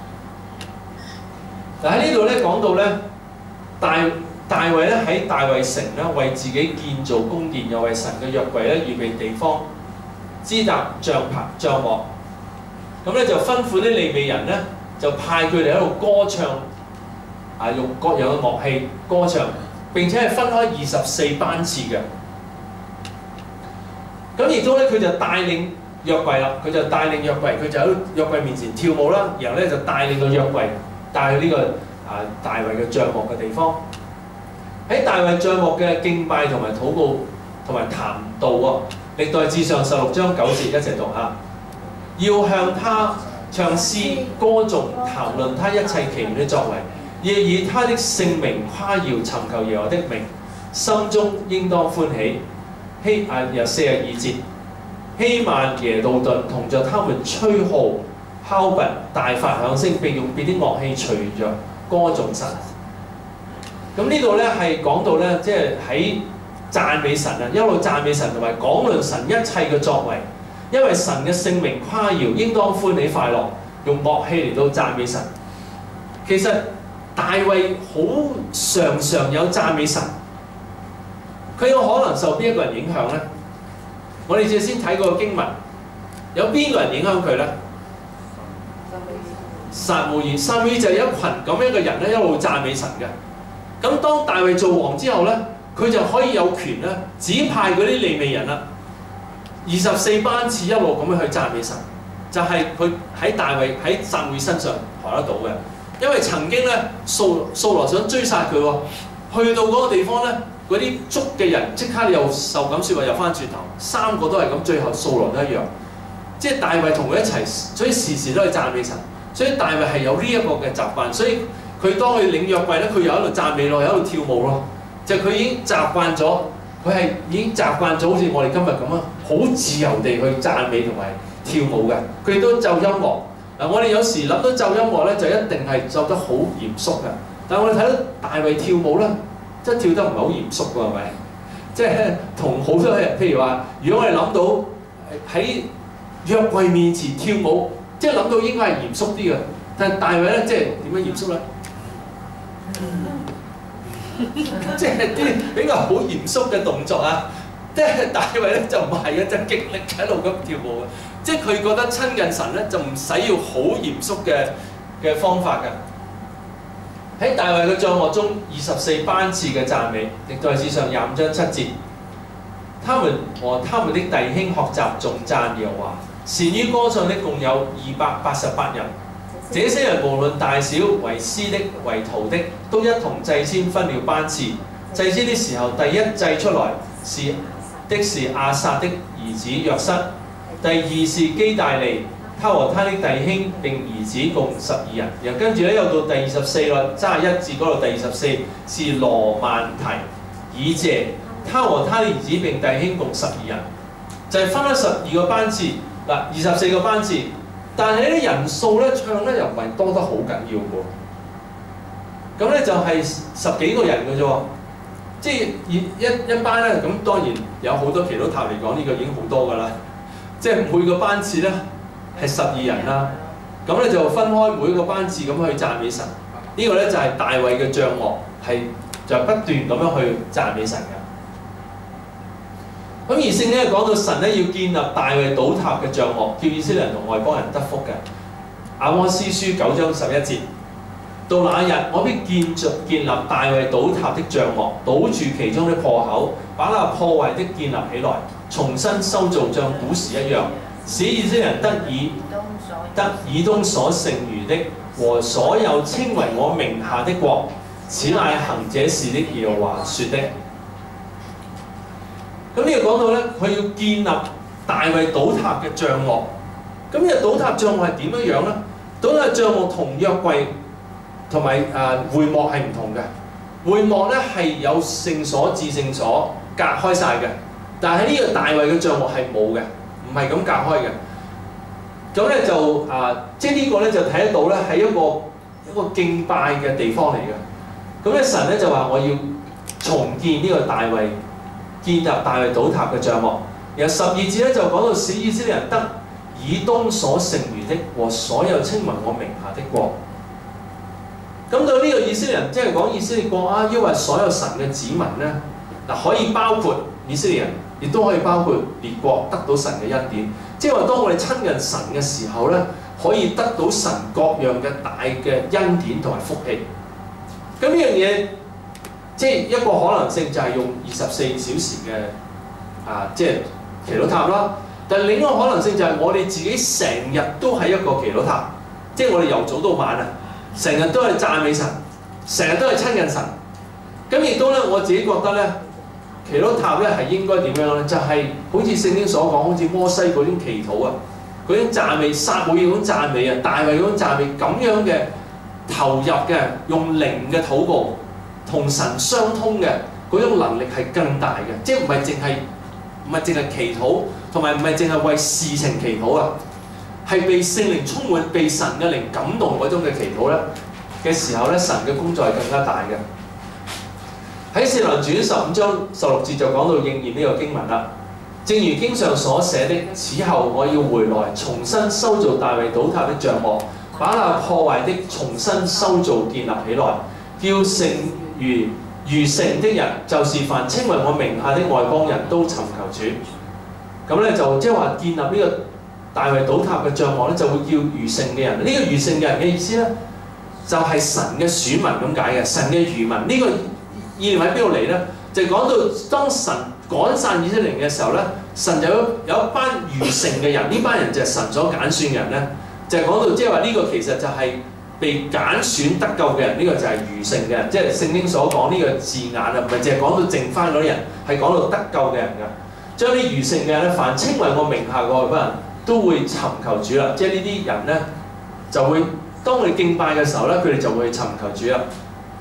[SPEAKER 1] 嗱喺呢度咧講到咧，大大衛咧喺大衛城咧為自己建造宮殿，又為神嘅約櫃咧預備地方，支搭帳棚、帳幕。咁咧就吩咐啲利未人咧，就派佢哋喺度歌唱。啊！用各樣嘅樂器歌唱，並且係分開二十四班次嘅。咁亦都咧，佢就帶領約櫃啦。佢就帶領約櫃，佢就喺約櫃面前跳舞啦。然後咧就帶領個約櫃帶去呢個啊大衛嘅帳幕嘅地方。 喺大衛帳幕嘅敬拜同埋禱告同埋談道喎，歷代志上十六章九節一齊讀下，要向他唱詩歌頌，談論他一切奇妙的作為，亦以他的聖名誇耀，尋求耶和華的名，心中應當歡喜。希啊有四十二節，希曼耶杜頓同着他們吹號敲鈸，大發響聲，並用別的樂器隨着歌頌神。咁呢度咧係講到咧，即係喺讚美神啊，一路讚美神同埋講論神一切嘅作為，因為神嘅聖名誇耀，應當歡喜快樂，用樂器嚟到讚美神。其實大衛好常常有讚美神，佢有可能受邊一個人影響咧？我哋先睇個經文，有邊個人影響佢咧？撒母耳，撒母耳就係一群咁樣嘅人咧，一路讚美神嘅。咁當大衛做王之後咧，佢就可以有權咧指派嗰啲利未人啦，二十四班次一路咁樣去讚美神，就係佢喺大衛喺撒母耳身上學得到嘅。因為曾經咧，掃掃羅想追殺佢喎，去到嗰個地方咧，嗰啲捉嘅人即刻又受感説話又翻轉頭，三個都係咁，最後掃羅都一樣。即係大衛同佢一齊，所以時時都係讚美神。所以大衛係有呢一個嘅習慣，所以佢當佢領約櫃咧，佢又喺度讚美咯，又喺度跳舞咯。就佢已經習慣咗，佢係已經習慣咗，好似我哋今日咁啊，好自由地去讚美同埋跳舞嘅。佢哋都奏音樂。嗱，我哋有時諗到奏音樂咧，就一定係奏得好嚴肅嘅。但係我哋睇到大衛跳舞咧，即係跳得唔係好嚴肅㗎，係咪？即係同好多人，譬如話，如果我哋諗到喺約櫃面前跳舞，即係諗到應該係嚴肅啲嘅。但係大衛咧，即係點樣嚴肅咧？即係啲比較好嚴肅嘅動作啊！即係大衛咧就唔係嘅，就極力喺度咁跳舞嘅。即係佢覺得親近神咧，就唔使要好嚴肅嘅嘅方法嘅。喺大衛嘅帳幕中，二十四班次嘅讚美，歷代志上廿五章七節，他們和他們的弟兄學習頌讚耶和華，善於歌唱的共有二百八十八人。這些人無論大小，為司的為徒的，都一同祭司分了班次。祭司的時候，第一祭出來是的是亞薩的兒子約瑟，第二是基大利，他和他的弟兄並兒子共十二人。然後跟住咧又到第二十四啦，三十一至嗰度第二十四是羅曼提、以謝，他和他的兒子並弟兄共十二人，就係、是、分咗十二個班次嗱，二十四個班次。但係啲人數咧唱咧又唔係多得好緊要喎，咁咧就係十幾個人嘅啫喎，即係一一一班咧，咁當然有好多祈禱塔嚟講，呢、這個已經好多㗎啦，即係每個班次咧係十二人啦，咁咧就分開每個班次咁去讚美神，這個、呢個咧就係、是、大衛嘅帳幕，係就不斷咁樣去讚美神嘅。咁而聖經咧講到神咧要建立大衛倒塌嘅帳幕，叫以色列人同外邦人得福嘅。阿摩司書九章十一節，到那日我必建造建立大衛倒塌的帳幕，堵住其中的破口，把那破壞的建立起來，重新修造像古時一樣，使以色列人得以得以東所剩餘的和所有稱為我名下的國，此乃行這事的耶和華說的。咁呢個講到咧，佢要建立大衛倒塌嘅帳幕。咁呢個倒塌帳幕係點樣樣咧？倒塌帳幕同約櫃同埋誒會幕係唔同嘅。會幕咧係有聖所至聖所隔開晒嘅，但係呢個大衛嘅帳幕係冇嘅，唔係咁隔開嘅。咁咧就誒、呃，即係呢個咧就睇得到咧係一個一個敬拜嘅地方嚟嘅。咁咧神咧就話我要重建呢個大衛。建立大衛倒塌嘅帳幕，然後十二節咧就講到使以色列人得以東所剩餘的和所有稱為我名下的國。咁到呢個以色列人，即係講以色列國啊，因為所有神嘅子民咧，嗱可以包括以色列人，亦都可以包括列國得到神嘅恩典。即係話當我哋親近神嘅時候咧，可以得到神各樣嘅大嘅恩典同埋福氣。咁呢樣嘢。即係一個可能性就係用二十四小時嘅啊，即係祈禱塔啦。但係另一個可能性就係我哋自己成日都係一個祈禱塔，即係我哋由早到晚啊，成日都係讚美神，成日都係親近神。 咁亦都咧，我自己覺得咧，祈禱塔咧係應該點樣咧？就係、是、好似聖經所講，好似摩西嗰種祈禱啊，嗰種讚美、撒母耳嗰種讚美啊、大衛嗰種讚美咁樣嘅投入嘅，用靈嘅禱告，同神相通嘅嗰種能力係更大嘅，即係唔係淨係唔係淨係祈禱，同埋唔係淨係為事情祈禱啊，係被聖靈充滿、被神嘅靈感動嗰種嘅祈禱咧嘅時候咧，神嘅工作係更加大嘅。喺《使徒行傳》十五章十六節就講到應驗呢個經文啦。正如經上所寫的，此後我要回來，重新修造大衛倒塌的帳幕，把那破壞的重新修造建立起來，叫剩餘餘剩的人，就是凡稱為我名下的外邦人都尋求主。咁咧就即係話建立呢個大衛倒塌嘅帳幕咧，就會叫餘剩嘅人。呢、這個餘剩嘅人嘅意思咧，就係、是、神嘅選民咁解嘅，神嘅餘民。呢、這個意念喺邊度嚟咧？就講到當神趕散以色列嘅時候咧，神就有有一班餘剩嘅人，呢班人就係神所揀選嘅人咧，就係、是、講到即係話呢個其實就係被揀選得救嘅人，呢、這個就係餘剩嘅人，即係聖經所講呢個字眼啊，唔係淨係講到剩翻嗰啲人，係講到得救嘅人㗎。將啲餘剩嘅人咧，凡稱為我名下嘅外邦人都會尋求主啦，即係呢啲人咧就會當佢哋敬拜嘅時候咧，佢哋就會尋求主啦。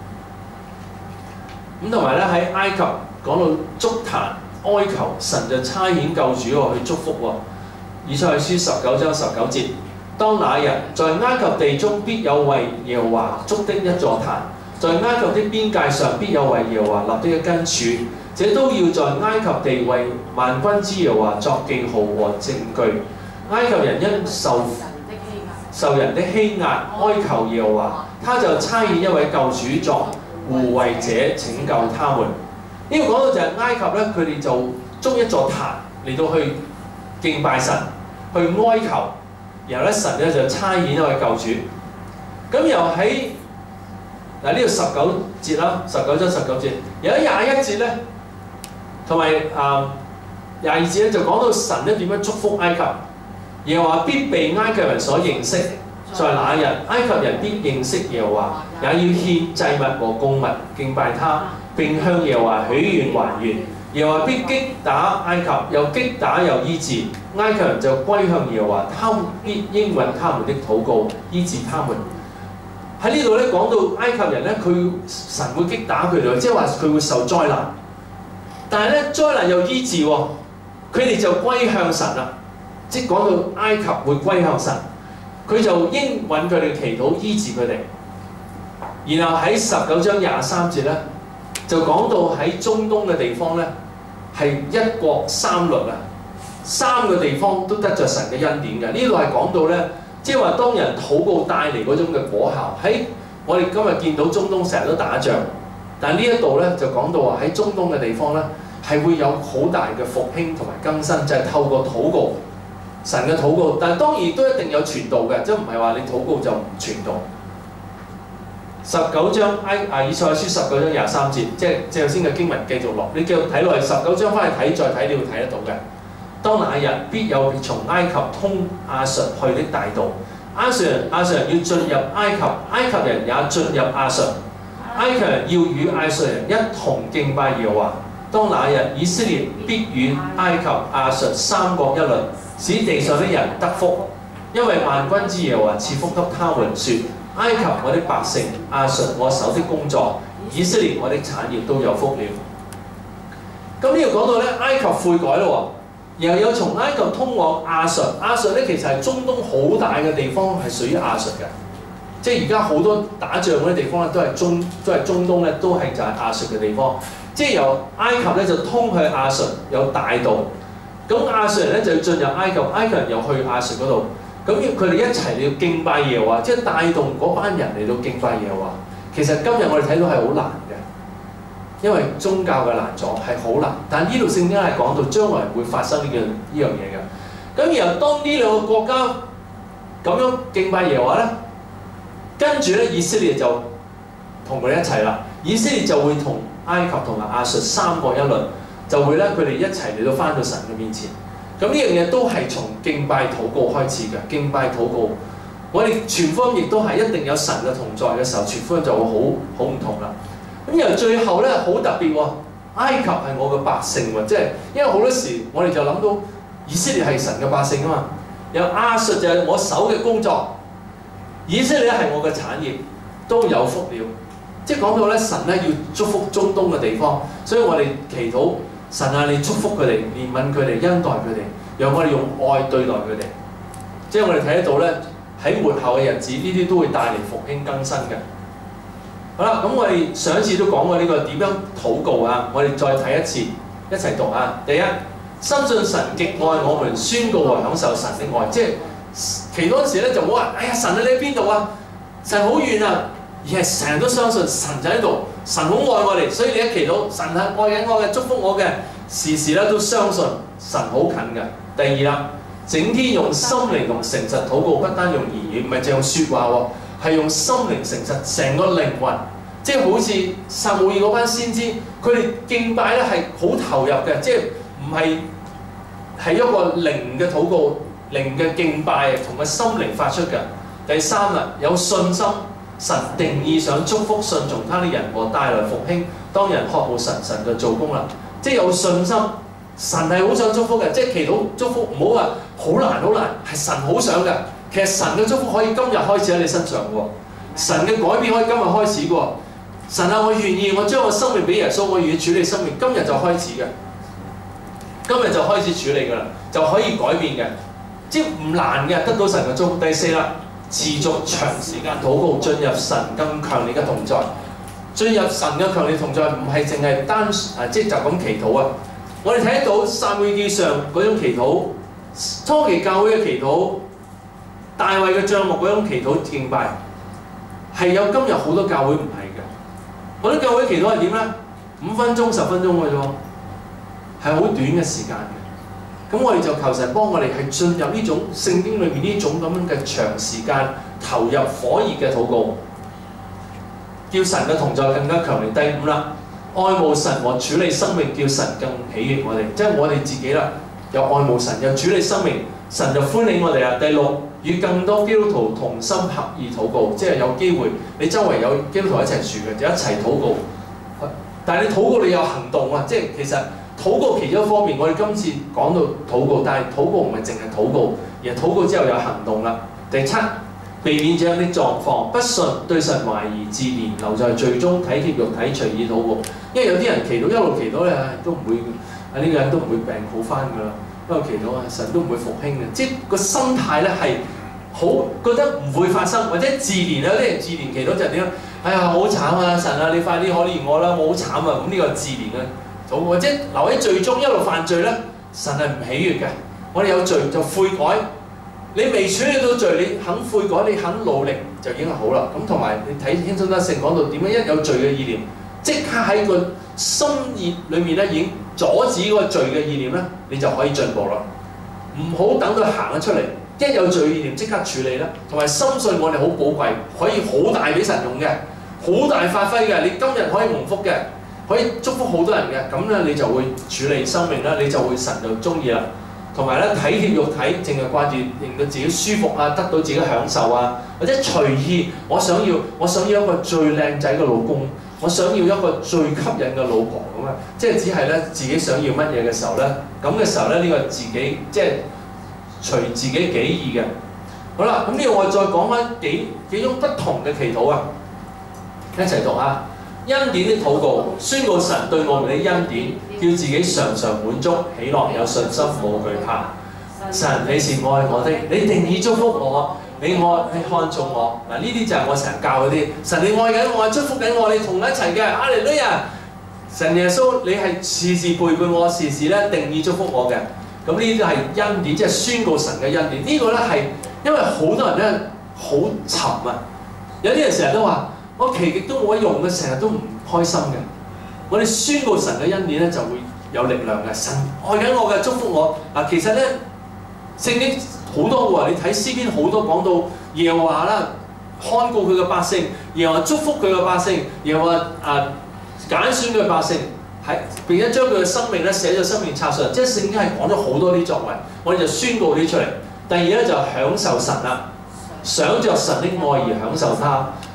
[SPEAKER 1] 咁同埋咧喺埃及講到築壇哀求，神就差遣救主喎去祝福喎。以賽亞書十九章十九節，當那日，在埃及地中必有為耶和華築的一座壇，在埃及的邊界上必有為耶和華立的一根柱，這都要在埃及地為萬軍之耶和華作記號和證據。埃及人因受受人的欺壓哀求耶和華，他就差遣一位救主作護衛者拯救他們。呢個講到就係埃及咧，佢哋就築一座壇嚟到去敬拜神，去哀求，然後咧神咧就差遣一位救主。咁又喺嗱呢度十九節啦，十九章十九節，又喺廿一節咧，同埋啊廿二節咧就講到神咧點樣祝福埃及，耶和華必被埃及人所認識。在那日，埃及人必認識耶和華，也要獻祭物和供物敬拜他，並向耶和華許願還願。耶和華必擊打埃及，又擊打又醫治，埃及人就歸向耶和華，他必應允他們的禱告，醫治他們。喺呢度咧講到埃及人咧，佢神會擊打佢哋，即係話佢會受災難。但係咧災難又醫治喎，佢哋就歸向神啦。即係講到埃及會歸向神。佢就應允佢哋嘅祈禱，醫治佢哋。然後喺十九章廿三節咧，就講到喺中東嘅地方咧，係一國三律啊，三個地方都得着神嘅恩典嘅。呢度係講到咧，即係話當人禱告帶嚟嗰種嘅果效。喺我哋今日見到中東成日都打仗，但係呢一度咧就講到話喺中東嘅地方咧，係會有好大嘅復興同埋更新，就係、是、透過禱告。神嘅禱告，但係當然都一定有傳道嘅，即係唔係話你禱告就唔傳道。十九章埃啊以賽亞書十九章廿三節，即係即係頭先嘅經文繼續落，你繼續睇落去十九章翻去睇再睇，你會睇得到嘅。當那日必有從埃及通亞述去的大道，亞述人亞述人要進入埃及，埃及人也進入亞述，埃及人要與亞述人一同敬拜耶和華。當那日以色列必與埃及、亞述三國一律，使地上的人得福，因為萬軍之耶和華賜福給他們，說：埃及我的百姓，亞述我手的工作，以色列我的產業都有福了。咁呢度講到咧，埃及悔改咯，然後有從埃及通往亞述，亞述咧其實係中東好大嘅地方，係屬於亞述嘅。即係而家好多打仗嗰啲地方咧，都係中都係中東咧，都係就係亞述嘅地方。即係由埃及咧就通去亞述，有大道。咁亞述人咧就要進入埃及，埃及人又去亞述嗰度。咁佢哋一齊嚟到敬拜耶和華，即係帶動嗰班人嚟到敬拜耶和華。其實今日我哋睇到係好難嘅，因為宗教嘅難阻係好難。但係呢度聖經係講到將來會發生呢樣呢樣嘢嘅。咁然後當呢兩個國家咁樣敬拜耶和華咧，跟住咧以色列就同佢哋一齊啦。以色列就會同埃及同埋亞述三國一律，就會咧佢哋一齊嚟到返到神嘅面前。咁呢樣嘢都係從敬拜禱告開始嘅，敬拜禱告。我哋傳福音亦都係一定有神嘅同在嘅時候，傳福音就會好好唔同啦。 咁然後最後咧好特別喎，埃及係我嘅百姓喎，即係因為好多時我哋就諗到以色列係神嘅百姓啊嘛，有亞述就係我手嘅工作，以色列係我嘅產業，都有福了。即係講到咧，神咧要祝福中東嘅地方，所以我哋祈禱神啊，你祝福佢哋，憐憫佢哋，恩待佢哋，讓我哋用愛對待佢哋。即係我哋睇得到咧，喺末後嘅日子，呢啲都會帶嚟復興更新嘅。好啦，咁我哋上一次都講過呢個點樣禱告啊，我哋再睇一次，一齊讀啊。第一，深信神極愛我們，宣告和享受神的愛。即係祈禱嗰時咧，就唔好話，哎呀神啊，你喺邊度啊？神好遠啊！而係成日都相信神就喺度，神好愛我哋，所以你一祈禱，神係愛緊我嘅，祝福我嘅，時時咧都相信神好近嘅。第二啦，整天用心靈同誠實禱告，不單用言語，唔係淨用説話喎，係用心靈誠實，成個靈魂，即係好似撒母耳嗰班先知，佢哋敬拜咧係好投入嘅，即係唔係係一個靈嘅禱告、靈嘅敬拜，同個心靈發出嘅。第三啦，有信心。神定義想祝福順從他的人和帶來復興，當人渴慕神，神就做工啦。即係有信心，神係好想祝福嘅，即係祈禱祝福，唔好話好難好難，係神好想嘅。其實神嘅祝福可以今日開始喺你身上嘅喎，神嘅改變可以今日開始嘅喎。神啊，我願意，我將我生命俾耶穌，我願意處理生命，今日就開始嘅，今日就開始處理㗎啦，就可以改變嘅，即係唔難嘅，得到神嘅祝福。第四啦。持續長時間禱告，進入神更強烈嘅同在。進入神嘅強烈同在，唔係淨係單啊，即係就咁祈禱啊！我哋睇得到撒母耳記上嗰種祈禱，初期教會嘅祈禱，大衛嘅帳幕嗰種祈禱敬拜，係有今日好多教會唔係嘅。好多教會祈禱係點咧？五分鐘、十分鐘嘅啫，係好短嘅時間嘅。咁我哋就求神幫我哋係進入呢種聖經裏面呢種咁樣嘅長時間投入火熱嘅禱告，叫神嘅同在更加強烈。第五啦，愛慕神和處理生命，叫神更喜悅我哋，即係我哋自己啦，又愛慕神又處理生命，神就歡喜我哋啦。第六，與更多基督徒同心合意禱告，即係有機會你周圍有基督徒一齊住嘅，就一齊禱告。但係你禱告你有行動啊，即係其實。禱告其中一方面，我哋今次講到禱告，但係禱告唔係淨係禱告，而係禱告之後有行動啦。第七，避免這樣啲狀況，不信對神懷疑自憐，留在罪中體貼肉體隨意禱告。因為有啲人祈禱一路祈禱咧，都唔會啊呢、這個人都唔會病好翻㗎啦，一路祈禱啊神都唔會復興嘅，即係個心態咧係好覺得唔會發生，或者自憐有啲人自憐祈禱就係點樣？哎呀好慘啊神啊，你快啲可憐我啦，我好慘啊！咁呢個係自憐嘅。或者留喺罪中一路犯罪咧，神係唔喜悅嘅。我哋有罪就悔改，你未處理到罪，你肯悔改，你肯努力就已經係好啦。咁同埋你睇輕鬆得勝講到點樣一有罪嘅意念，即刻喺個心意裏面咧已經阻止嗰個罪嘅意念咧，你就可以進步啦。唔好等佢行得出嚟，一有罪嘅意念即刻處理啦。同埋深信我哋好寶貴，可以好大俾神用嘅，好大發揮嘅。你今日可以蒙福嘅。可以祝福好多人嘅，咁咧你就會處理生命啦，你就會神就中意啦。同埋咧體貼肉體，淨係掛住令到自己舒服啊，得到自己享受啊，或者隨意，我想要我想要一個最靚仔嘅老公，我想要一個最吸引嘅老婆咁啊，即係只係咧自己想要乜嘢嘅時候咧，咁嘅時候咧呢、這個自己即係隨自己己意嘅。好啦，咁呢度我再講翻幾幾種不同嘅祈禱啊，一齊讀啊！恩典的禱告，宣告神對我們的恩典，叫自己常常滿足、喜樂、有信心、冇懼怕。神，你是愛我的，你定義祝福我，你愛你看重我。嗱，呢啲就係我成日教嗰啲。神，你愛緊我，祝福緊我，你同我一齊嘅。阿利路亞！神耶穌，你係時時陪伴我，時時咧定義祝福我嘅。咁呢啲係恩典，即係宣告神嘅恩典。呢個咧係因為好多人咧好沉啊，有啲人成日都話。我祈極都冇乜用嘅，成日都唔開心嘅。我哋宣告神嘅恩典咧，就會有力量嘅。神愛緊我嘅，祝福我。嗱，其實咧聖經好多喎，你睇詩篇好多講到耶和華啦，看顧佢嘅百姓，耶和華祝福佢嘅百姓，耶和華啊揀選佢嘅百姓，係並且將佢嘅生命咧寫咗生命冊上。即係聖經係講咗好多啲作為，我哋就宣告啲出嚟。第二咧就享受神啦，想着神的愛而享受他。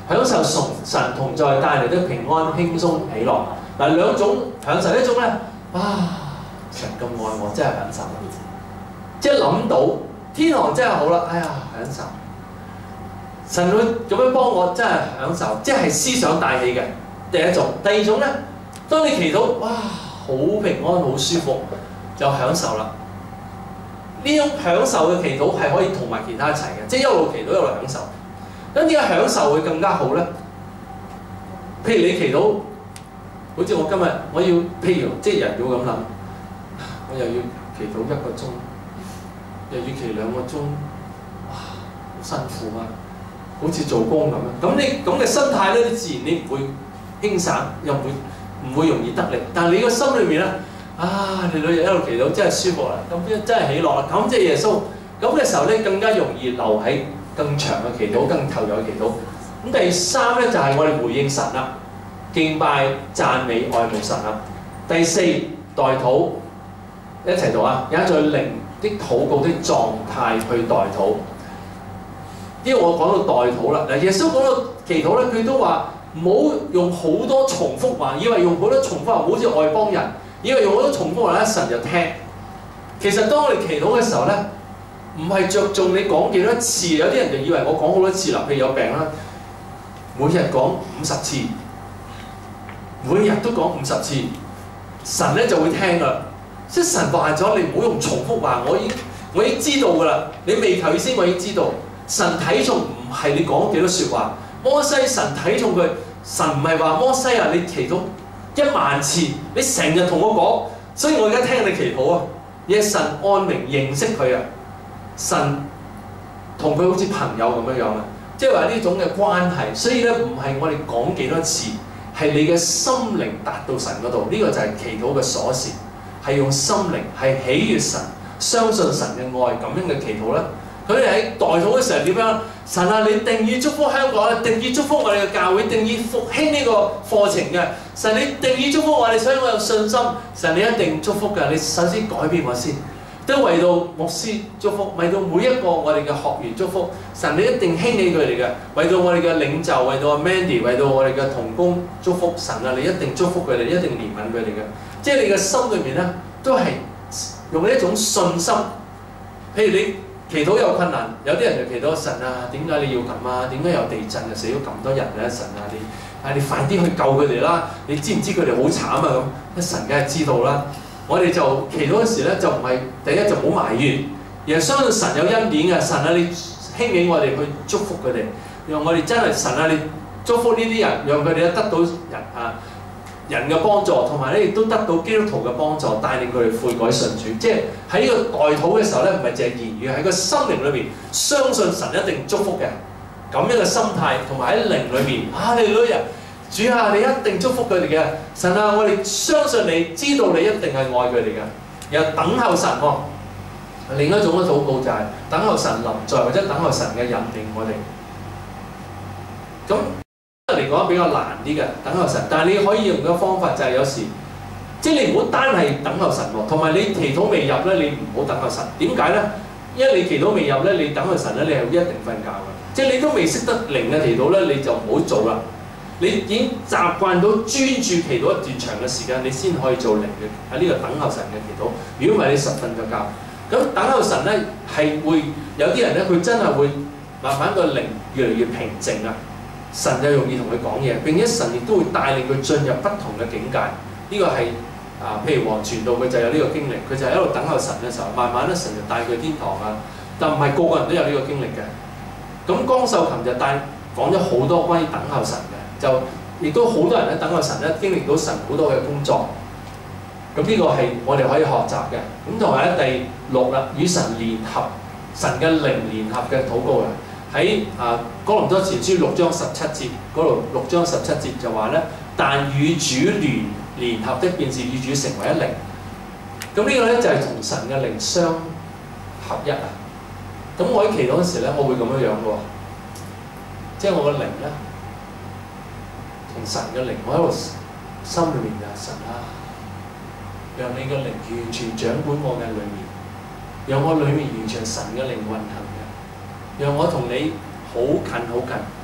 [SPEAKER 1] 享受從神同在帶嚟的平安、輕鬆、喜樂。嗱，兩種享受，一種咧啊，神咁愛我，真係享受。即係諗到天堂真係好啦，哎呀享受。神會咁樣幫我，真係享受，即係思想帶起嘅第一種。第二種咧，當你祈禱，哇，好平安、好舒服，就享受啦。呢種享受嘅祈禱係可以同埋其他一齊嘅，即係一路祈禱一路享受。咁點解享受會更加好咧？譬如你祈禱，好似我今日我要，譬如即係人要咁諗，我又要祈禱一個鐘，又要祈兩個鐘，哇，好辛苦啊！好似做工咁樣。咁你咁嘅心態咧，你自然你唔會輕省，又唔會唔會容易得力。但係你個心裏面咧，啊，你女人一路祈禱真係舒服啦，咁真係喜樂啦，感謝耶穌。咁嘅時候咧，更加容易留喺更長嘅祈禱，更投入嘅祈禱。咁第三咧就係、是、我哋回應神啦，敬拜、讚美、愛慕神啦。第四代禱，一齊讀啊！也在靈的禱告的狀態去代禱。呢個我講到代禱啦。嗱，耶穌講到祈禱咧，佢都話唔好用好多重複話，以為用好多重複話，好似外邦人，以為用好多重複話咧，神就聽。其實當我哋祈禱嘅時候咧，唔係着重你講幾多次，有啲人就以為我講好多次啦，譬如有病啦，每日講五十次，每日都講五十次，神咧就會聽噶啦。即係神話咗，你唔好用重複話，我已我已經知道噶啦，你未求意思，我已經知道。神睇重唔係你講幾多説話，摩西神睇重佢，神唔係話摩西啊，你祈禱一萬次，你成日同我講，所以我而家聽你祈禱啊，而係神按名認識佢啊。神同佢好似朋友咁樣樣啊，即係話呢種嘅關係，所以咧唔係我哋講幾多次，係你嘅心靈達到神嗰度，呢、這個就係祈禱嘅鎖匙，係用心靈係喜悅神、相信神嘅愛咁樣嘅祈禱咧。佢哋喺代禱嘅時候點樣？神啊，你定意祝福香港啊，定意祝福我哋嘅教會，定意復興呢個課程嘅。神你定意祝福我哋，所以我有信心。神你一定祝福㗎，你首先改變我先。都為到牧師祝福，為到每一個我哋嘅學員祝福。神你一定興起佢哋嘅，為到我哋嘅領袖，為到阿 Mandy，為到我哋嘅同工祝福。神啊，你一定祝福佢哋，一定憐憫佢哋嘅。即係你嘅心裏面咧，都係用一種信心。譬如你祈禱有困難，有啲人就祈禱神啊，點解你要咁啊？點解有地震啊？死咗咁多人咧？神啊，你啊你快啲去救佢哋啦！你知唔知佢哋好慘啊？咁，神梗係知道啦。我哋就祈禱嗰時咧，就唔係第一就唔好埋怨，而係相信神有恩典嘅。神啊，你興起我哋去祝福佢哋，讓我哋真係神啊，你祝福呢啲人，讓佢哋咧得到人啊人嘅幫助，同埋咧亦都得到基督徒嘅幫助，帶領佢哋悔改信主。即係喺呢個代禱嘅時候咧，唔係淨係言語，喺個心靈裏邊相信神一定祝福嘅咁樣嘅心態，同埋喺靈裏邊啊，你女人。主啊，你一定祝福佢哋嘅。神啊，我哋相信你，知道你一定係愛佢哋嘅。又等候神喎、哦。另一種嘅禱告就係等候神臨在，或者等候神嘅引領我哋。咁嚟講比較難啲嘅等候神，但係你可以用嘅方法就係有時，即係你唔好單係等候神喎，同埋你祈禱未入咧，你唔好等候神。點解咧？因為你祈禱未入咧，你等候神咧，你係一定瞓覺嘅。即係你都未識得靈嘅祈禱咧，你就唔好做啦。你已經習慣到專注祈禱一段長嘅時間，你先可以做靈嘅喺呢個等候神嘅祈禱。如果唔係，你實瞓咗覺。咁等候神咧係會有啲人咧，佢真係會慢慢個靈越嚟越平靜啊！神就容易同佢講嘢，並且神亦都會帶領佢進入不同嘅境界。呢、這個係啊，譬如黃傳道佢就有呢個經歷，佢就喺度等候神嘅時候，慢慢咧神就帶佢天堂啊！但唔係個個人都有呢個經歷嘅。咁江秀琴就帶講咗好多關於等候神嘅。就亦都好多人咧等候神咧，經歷到神好多嘅工作。咁呢個係我哋可以學習嘅。咁同埋咧第六啦，與神聯合，神嘅靈聯合嘅禱告啊。喺啊哥林多前書六章十七節嗰度，六章十七節就話咧，但與主聯聯合的，便是與主成為一靈。咁呢個咧就係、是、同神嘅靈相合一啊。咁我喺祈禱嗰時咧，我會咁樣樣嘅喎，即係我嘅靈咧。同神嘅靈，我喺度心裏面就係神啦，讓你嘅靈完全掌管我嘅裏面，讓我裏面完全神嘅靈運行嘅，讓我同你好近好近，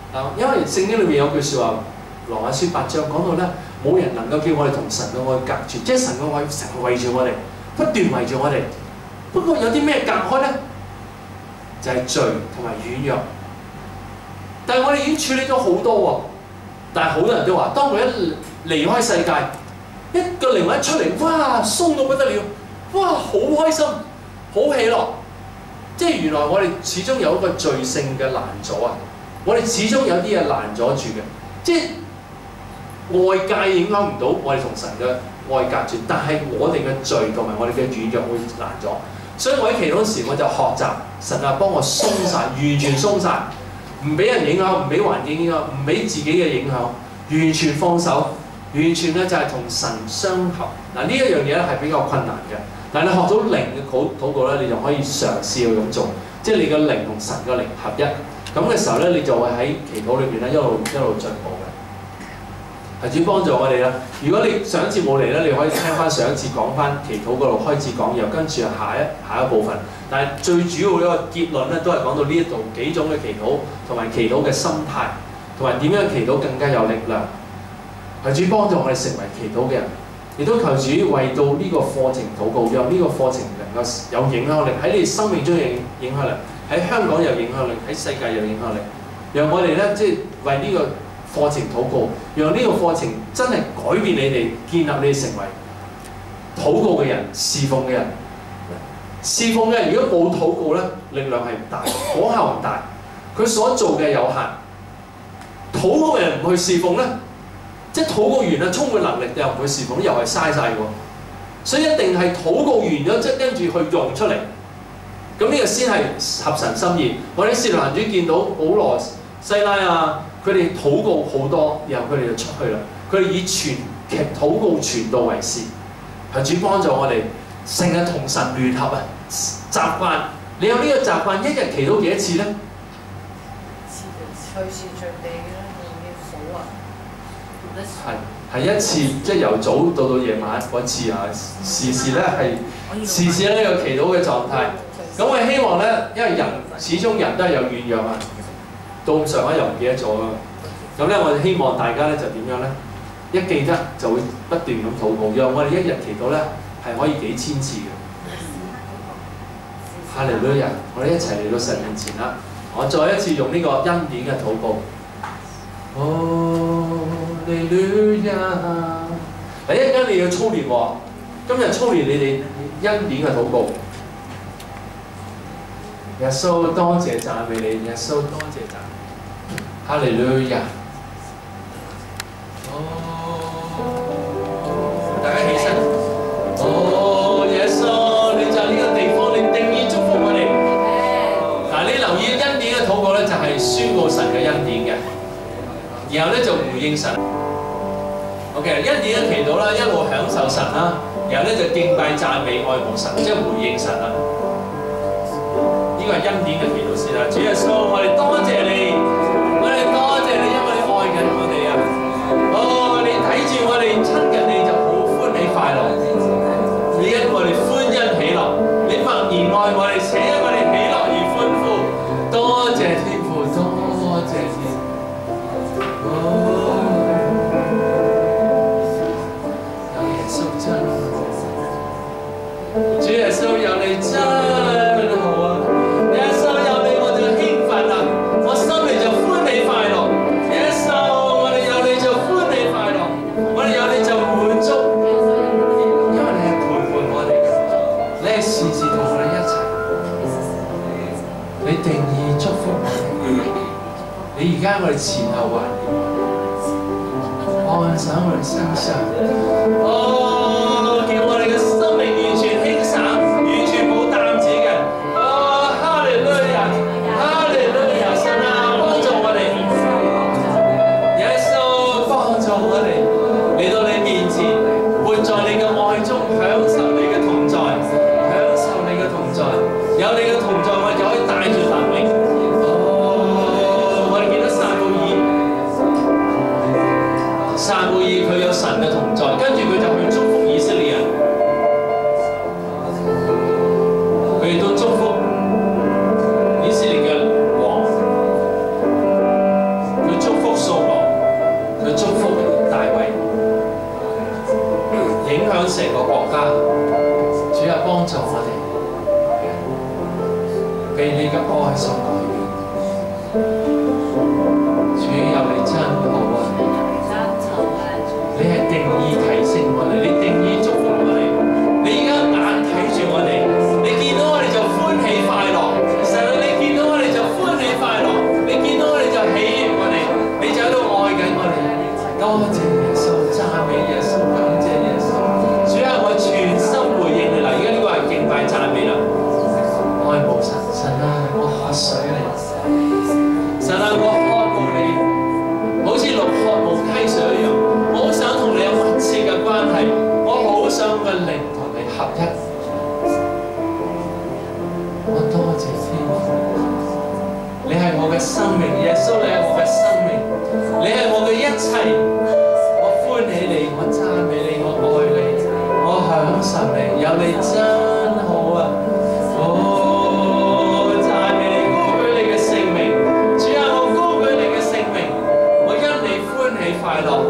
[SPEAKER 1] 啊，因為聖經裏面有句説話，羅馬書八章講到咧，冇人能夠叫我哋同神嘅愛隔絕，即係神嘅愛成日圍住我哋，不斷圍住我哋。不過有啲咩隔開咧？就係、是、罪同埋軟弱。但係我哋已經處理咗好多喎。但係好多人都話，當佢一離開世界，一個靈魂一出嚟，哇，鬆到不得了，哇，好開心，好喜樂。即係原來我哋始終有一個罪性嘅攔阻啊！我哋始終有啲嘢攔阻住嘅，即係外界影響唔到我哋同神嘅愛隔絕，但係我哋嘅罪同埋我哋嘅軟弱會攔阻。所以我喺祈禱時我就學習神啊，幫我鬆晒，完全鬆晒。唔俾人影響，唔俾環境影響，唔俾自己嘅影響，完全放手，完全咧就係同神相合。嗱，呢一樣嘢咧係比較困難嘅，但係你學到靈嘅禱禱告咧，你就可以嘗試去咁做，即係你嘅靈同神嘅靈合一。咁嘅時候咧，你就會喺祈禱裏邊咧一路一路進步嘅。係主幫助我哋啦。如果你上一次冇嚟咧，你可以聽翻上一次講翻祈禱嗰度開始講，然後跟住下一下一部分。但係最主要嗰個結論咧，都係講到呢一度幾種嘅祈禱，同埋祈禱嘅心態，同埋點樣祈禱更加有力量。係主幫助我哋成為祈禱嘅人，亦都求主為到呢個課程禱告，讓呢個課程能夠有影響力，喺你生命中有影響力，喺香港有影響力，喺世界有影響力。讓我哋咧即係為呢個課程禱告，讓呢個課程真係改變你哋，建立你哋成為禱告嘅人、侍奉嘅人。侍奉嘅人如果冇禱告咧，力量係唔大，果效唔大，佢所做嘅有限。禱告嘅人唔去侍奉咧，即係禱告完啦，充滿能力又唔去侍奉，又係嘥晒喎。所以一定係禱告完咗，即係跟住去用出嚟。咁呢個先係合神心意。我哋喺使徒行傳見到保羅、西拉啊，佢哋禱告好多，然後佢哋就出去啦。佢哋以傳其實禱告傳道為事，係主幫助我哋。成日同神聯合啊！習慣，你有呢個習慣，一日祈禱幾多次咧？
[SPEAKER 2] 隨時隨地啦，要數啊！
[SPEAKER 1] 係係一次，即係由早到到夜晚嗰次啊！時時咧係時時咧有祈禱嘅狀態。咁我希望咧，因為人始終人都係有軟弱啊，到上一又唔記得咗啊。咁咧，我哋希望大家咧就點樣咧？一記得就會不斷咁禱告，讓我哋一日祈禱咧。係可以幾千次嘅，哈利路亞！我哋一齊嚟到神面前啦。我再一次用呢個恩典嘅禱告。哦，哈利路亞！嗱，一陣間你要操練喎，今日操練你哋恩典嘅禱告。耶穌多謝讚美你，耶穌多謝讚美，哈利路亞！哦，大家起身。哦，耶穌，你就係呢個地方，你定意祝福我哋。嗱，你留意恩典嘅禱告咧，就係宣告神嘅恩典嘅，然後咧就回應神。OK， 恩典嘅祈禱啦，一路享受神啦，然後咧就敬拜讚美愛慕神，即係回應神啦。呢個係恩典嘅祈禱先啦。主耶穌，我哋多謝你，我哋多謝你，因為你愛緊我哋啊。哦，你睇住我哋親近你就好歡喜快樂。你因我哋歡欣喜樂，你默然愛我哋，且因我哋喜樂而歡呼。多謝天父，多謝天父。有耶穌真好，主耶穌有你真好啊！耶穌有你我就興奮啦，我心裏就歡喜快樂。耶穌，我哋有你就歡喜快樂，我哋有你就滿足。你時時同我哋一齊，你定意祝福我哋。你而家我哋前後環繞，按手我哋身上，哦，叫我哋嘅生命完全輕省，完全冇擔子嘅。哦，哈利路亞，哈利路亞，神啊，幫助我哋，耶穌幫助我哋嚟到你面前，活在你嘅愛中，享受你嘅同在。有你嘅同在，我哋就可以帶住能力。哦，我哋見到撒母耳，撒母耳佢有神嘅同在，跟住佢就去神啊，我渴慕你，好似鹿渴慕溪水一樣，我好想同你有密切嘅關係，我好想我嘅靈同你合一。我多謝天父，你係我嘅生命，耶穌你係我嘅生命，你係我嘅一切，我歡喜你，我讚美你，我愛你，我享受你，有你真好啊！哦，讚美你，高舉你嘅聖名，主啊，我高舉你嘅聖名，我因你歡喜快樂，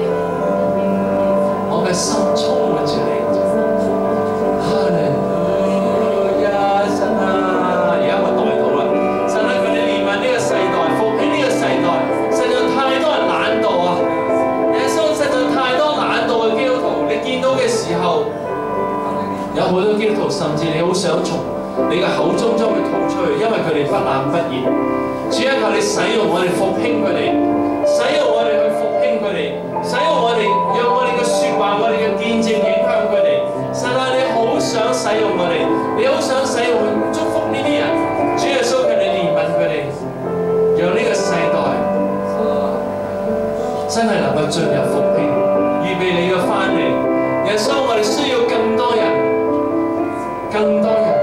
[SPEAKER 1] 我嘅心充滿住你。哈利路亞，神啊！而家我代禱啦，神啊，求你憐憫呢個世代，復興呢個世代，實在太多人懶惰啊！耶穌，實在太多懶惰嘅基督徒，你見到嘅時候，有好多基督徒甚至你好想從你嘅口中將佢吐出去，因為佢哋不冷不熱。主啊，求你使用我哋復興佢哋，使用我哋去復興佢哋，使用我哋，讓我哋嘅説話、我哋嘅見證影響佢哋。神啊，你好想使用我哋，你好想使用去祝福呢啲人。主耶穌，求你憐憫佢哋，讓呢個世代真係能夠進入復興，預備你嘅翻嚟。耶穌，我哋需要更多人，更多人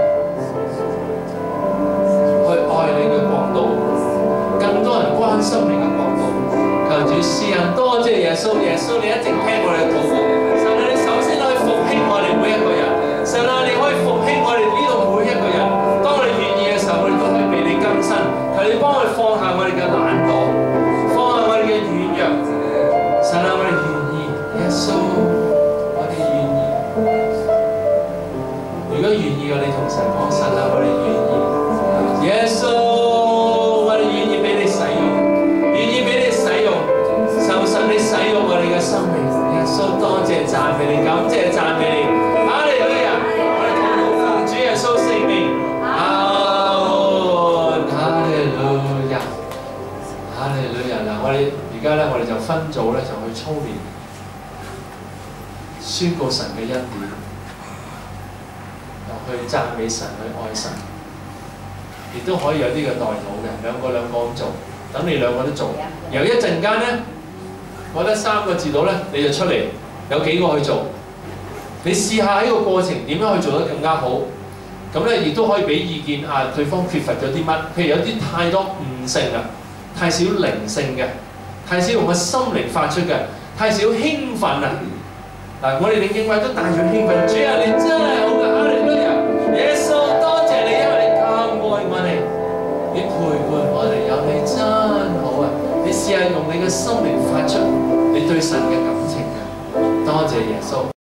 [SPEAKER 1] 去愛你嘅國度，更多人關心你嘅國度。求主施恩，多謝耶穌，耶穌你一直聽我哋嘅禱告。神啊，你首先可以復興我哋每一個人。神啊，你可以復興我哋呢度每一個人。當我哋願意嘅時候，我哋都可以被你更新。求你幫我哋放下我哋嘅懶惰，放下我哋嘅軟弱。神啊，我哋願意，耶穌，我哋願意。如果願意嘅，你同神講，神啊，我哋願意。耶穌，我哋願意俾你使用，願意俾你使用，受神你使用我哋嘅生命。耶穌，多謝讚美你，感謝讚美你。哈利路亞，我哋禱告奉主耶穌聖名。阿門。哈利路亞，哈利路亞。嗱，我哋而家咧，我哋就分組咧，就去操練，宣告神嘅恩典。去讚美神，去愛神，亦都可以有啲嘅代禱嘅，兩個兩個咁做，等你兩個都做。由一陣間咧，覺得三個字到咧，你就出嚟，有幾個去做。你試下喺個過程點樣去做得更加好。咁咧，亦都可以俾意見啊，對方缺乏咗啲乜？譬如有啲太多悟性啊，太少靈性嘅，太少用個心靈發出嘅，太少興奮啊！嗱，我哋領敬拜都帶住興奮。主啊，你真係好嘅，哈利路亞！耶穌，多謝你，因為你咁愛我哋，你陪伴我哋，有你真好啊！你試下用你嘅心靈發出你對神嘅感情嘅，多謝耶穌。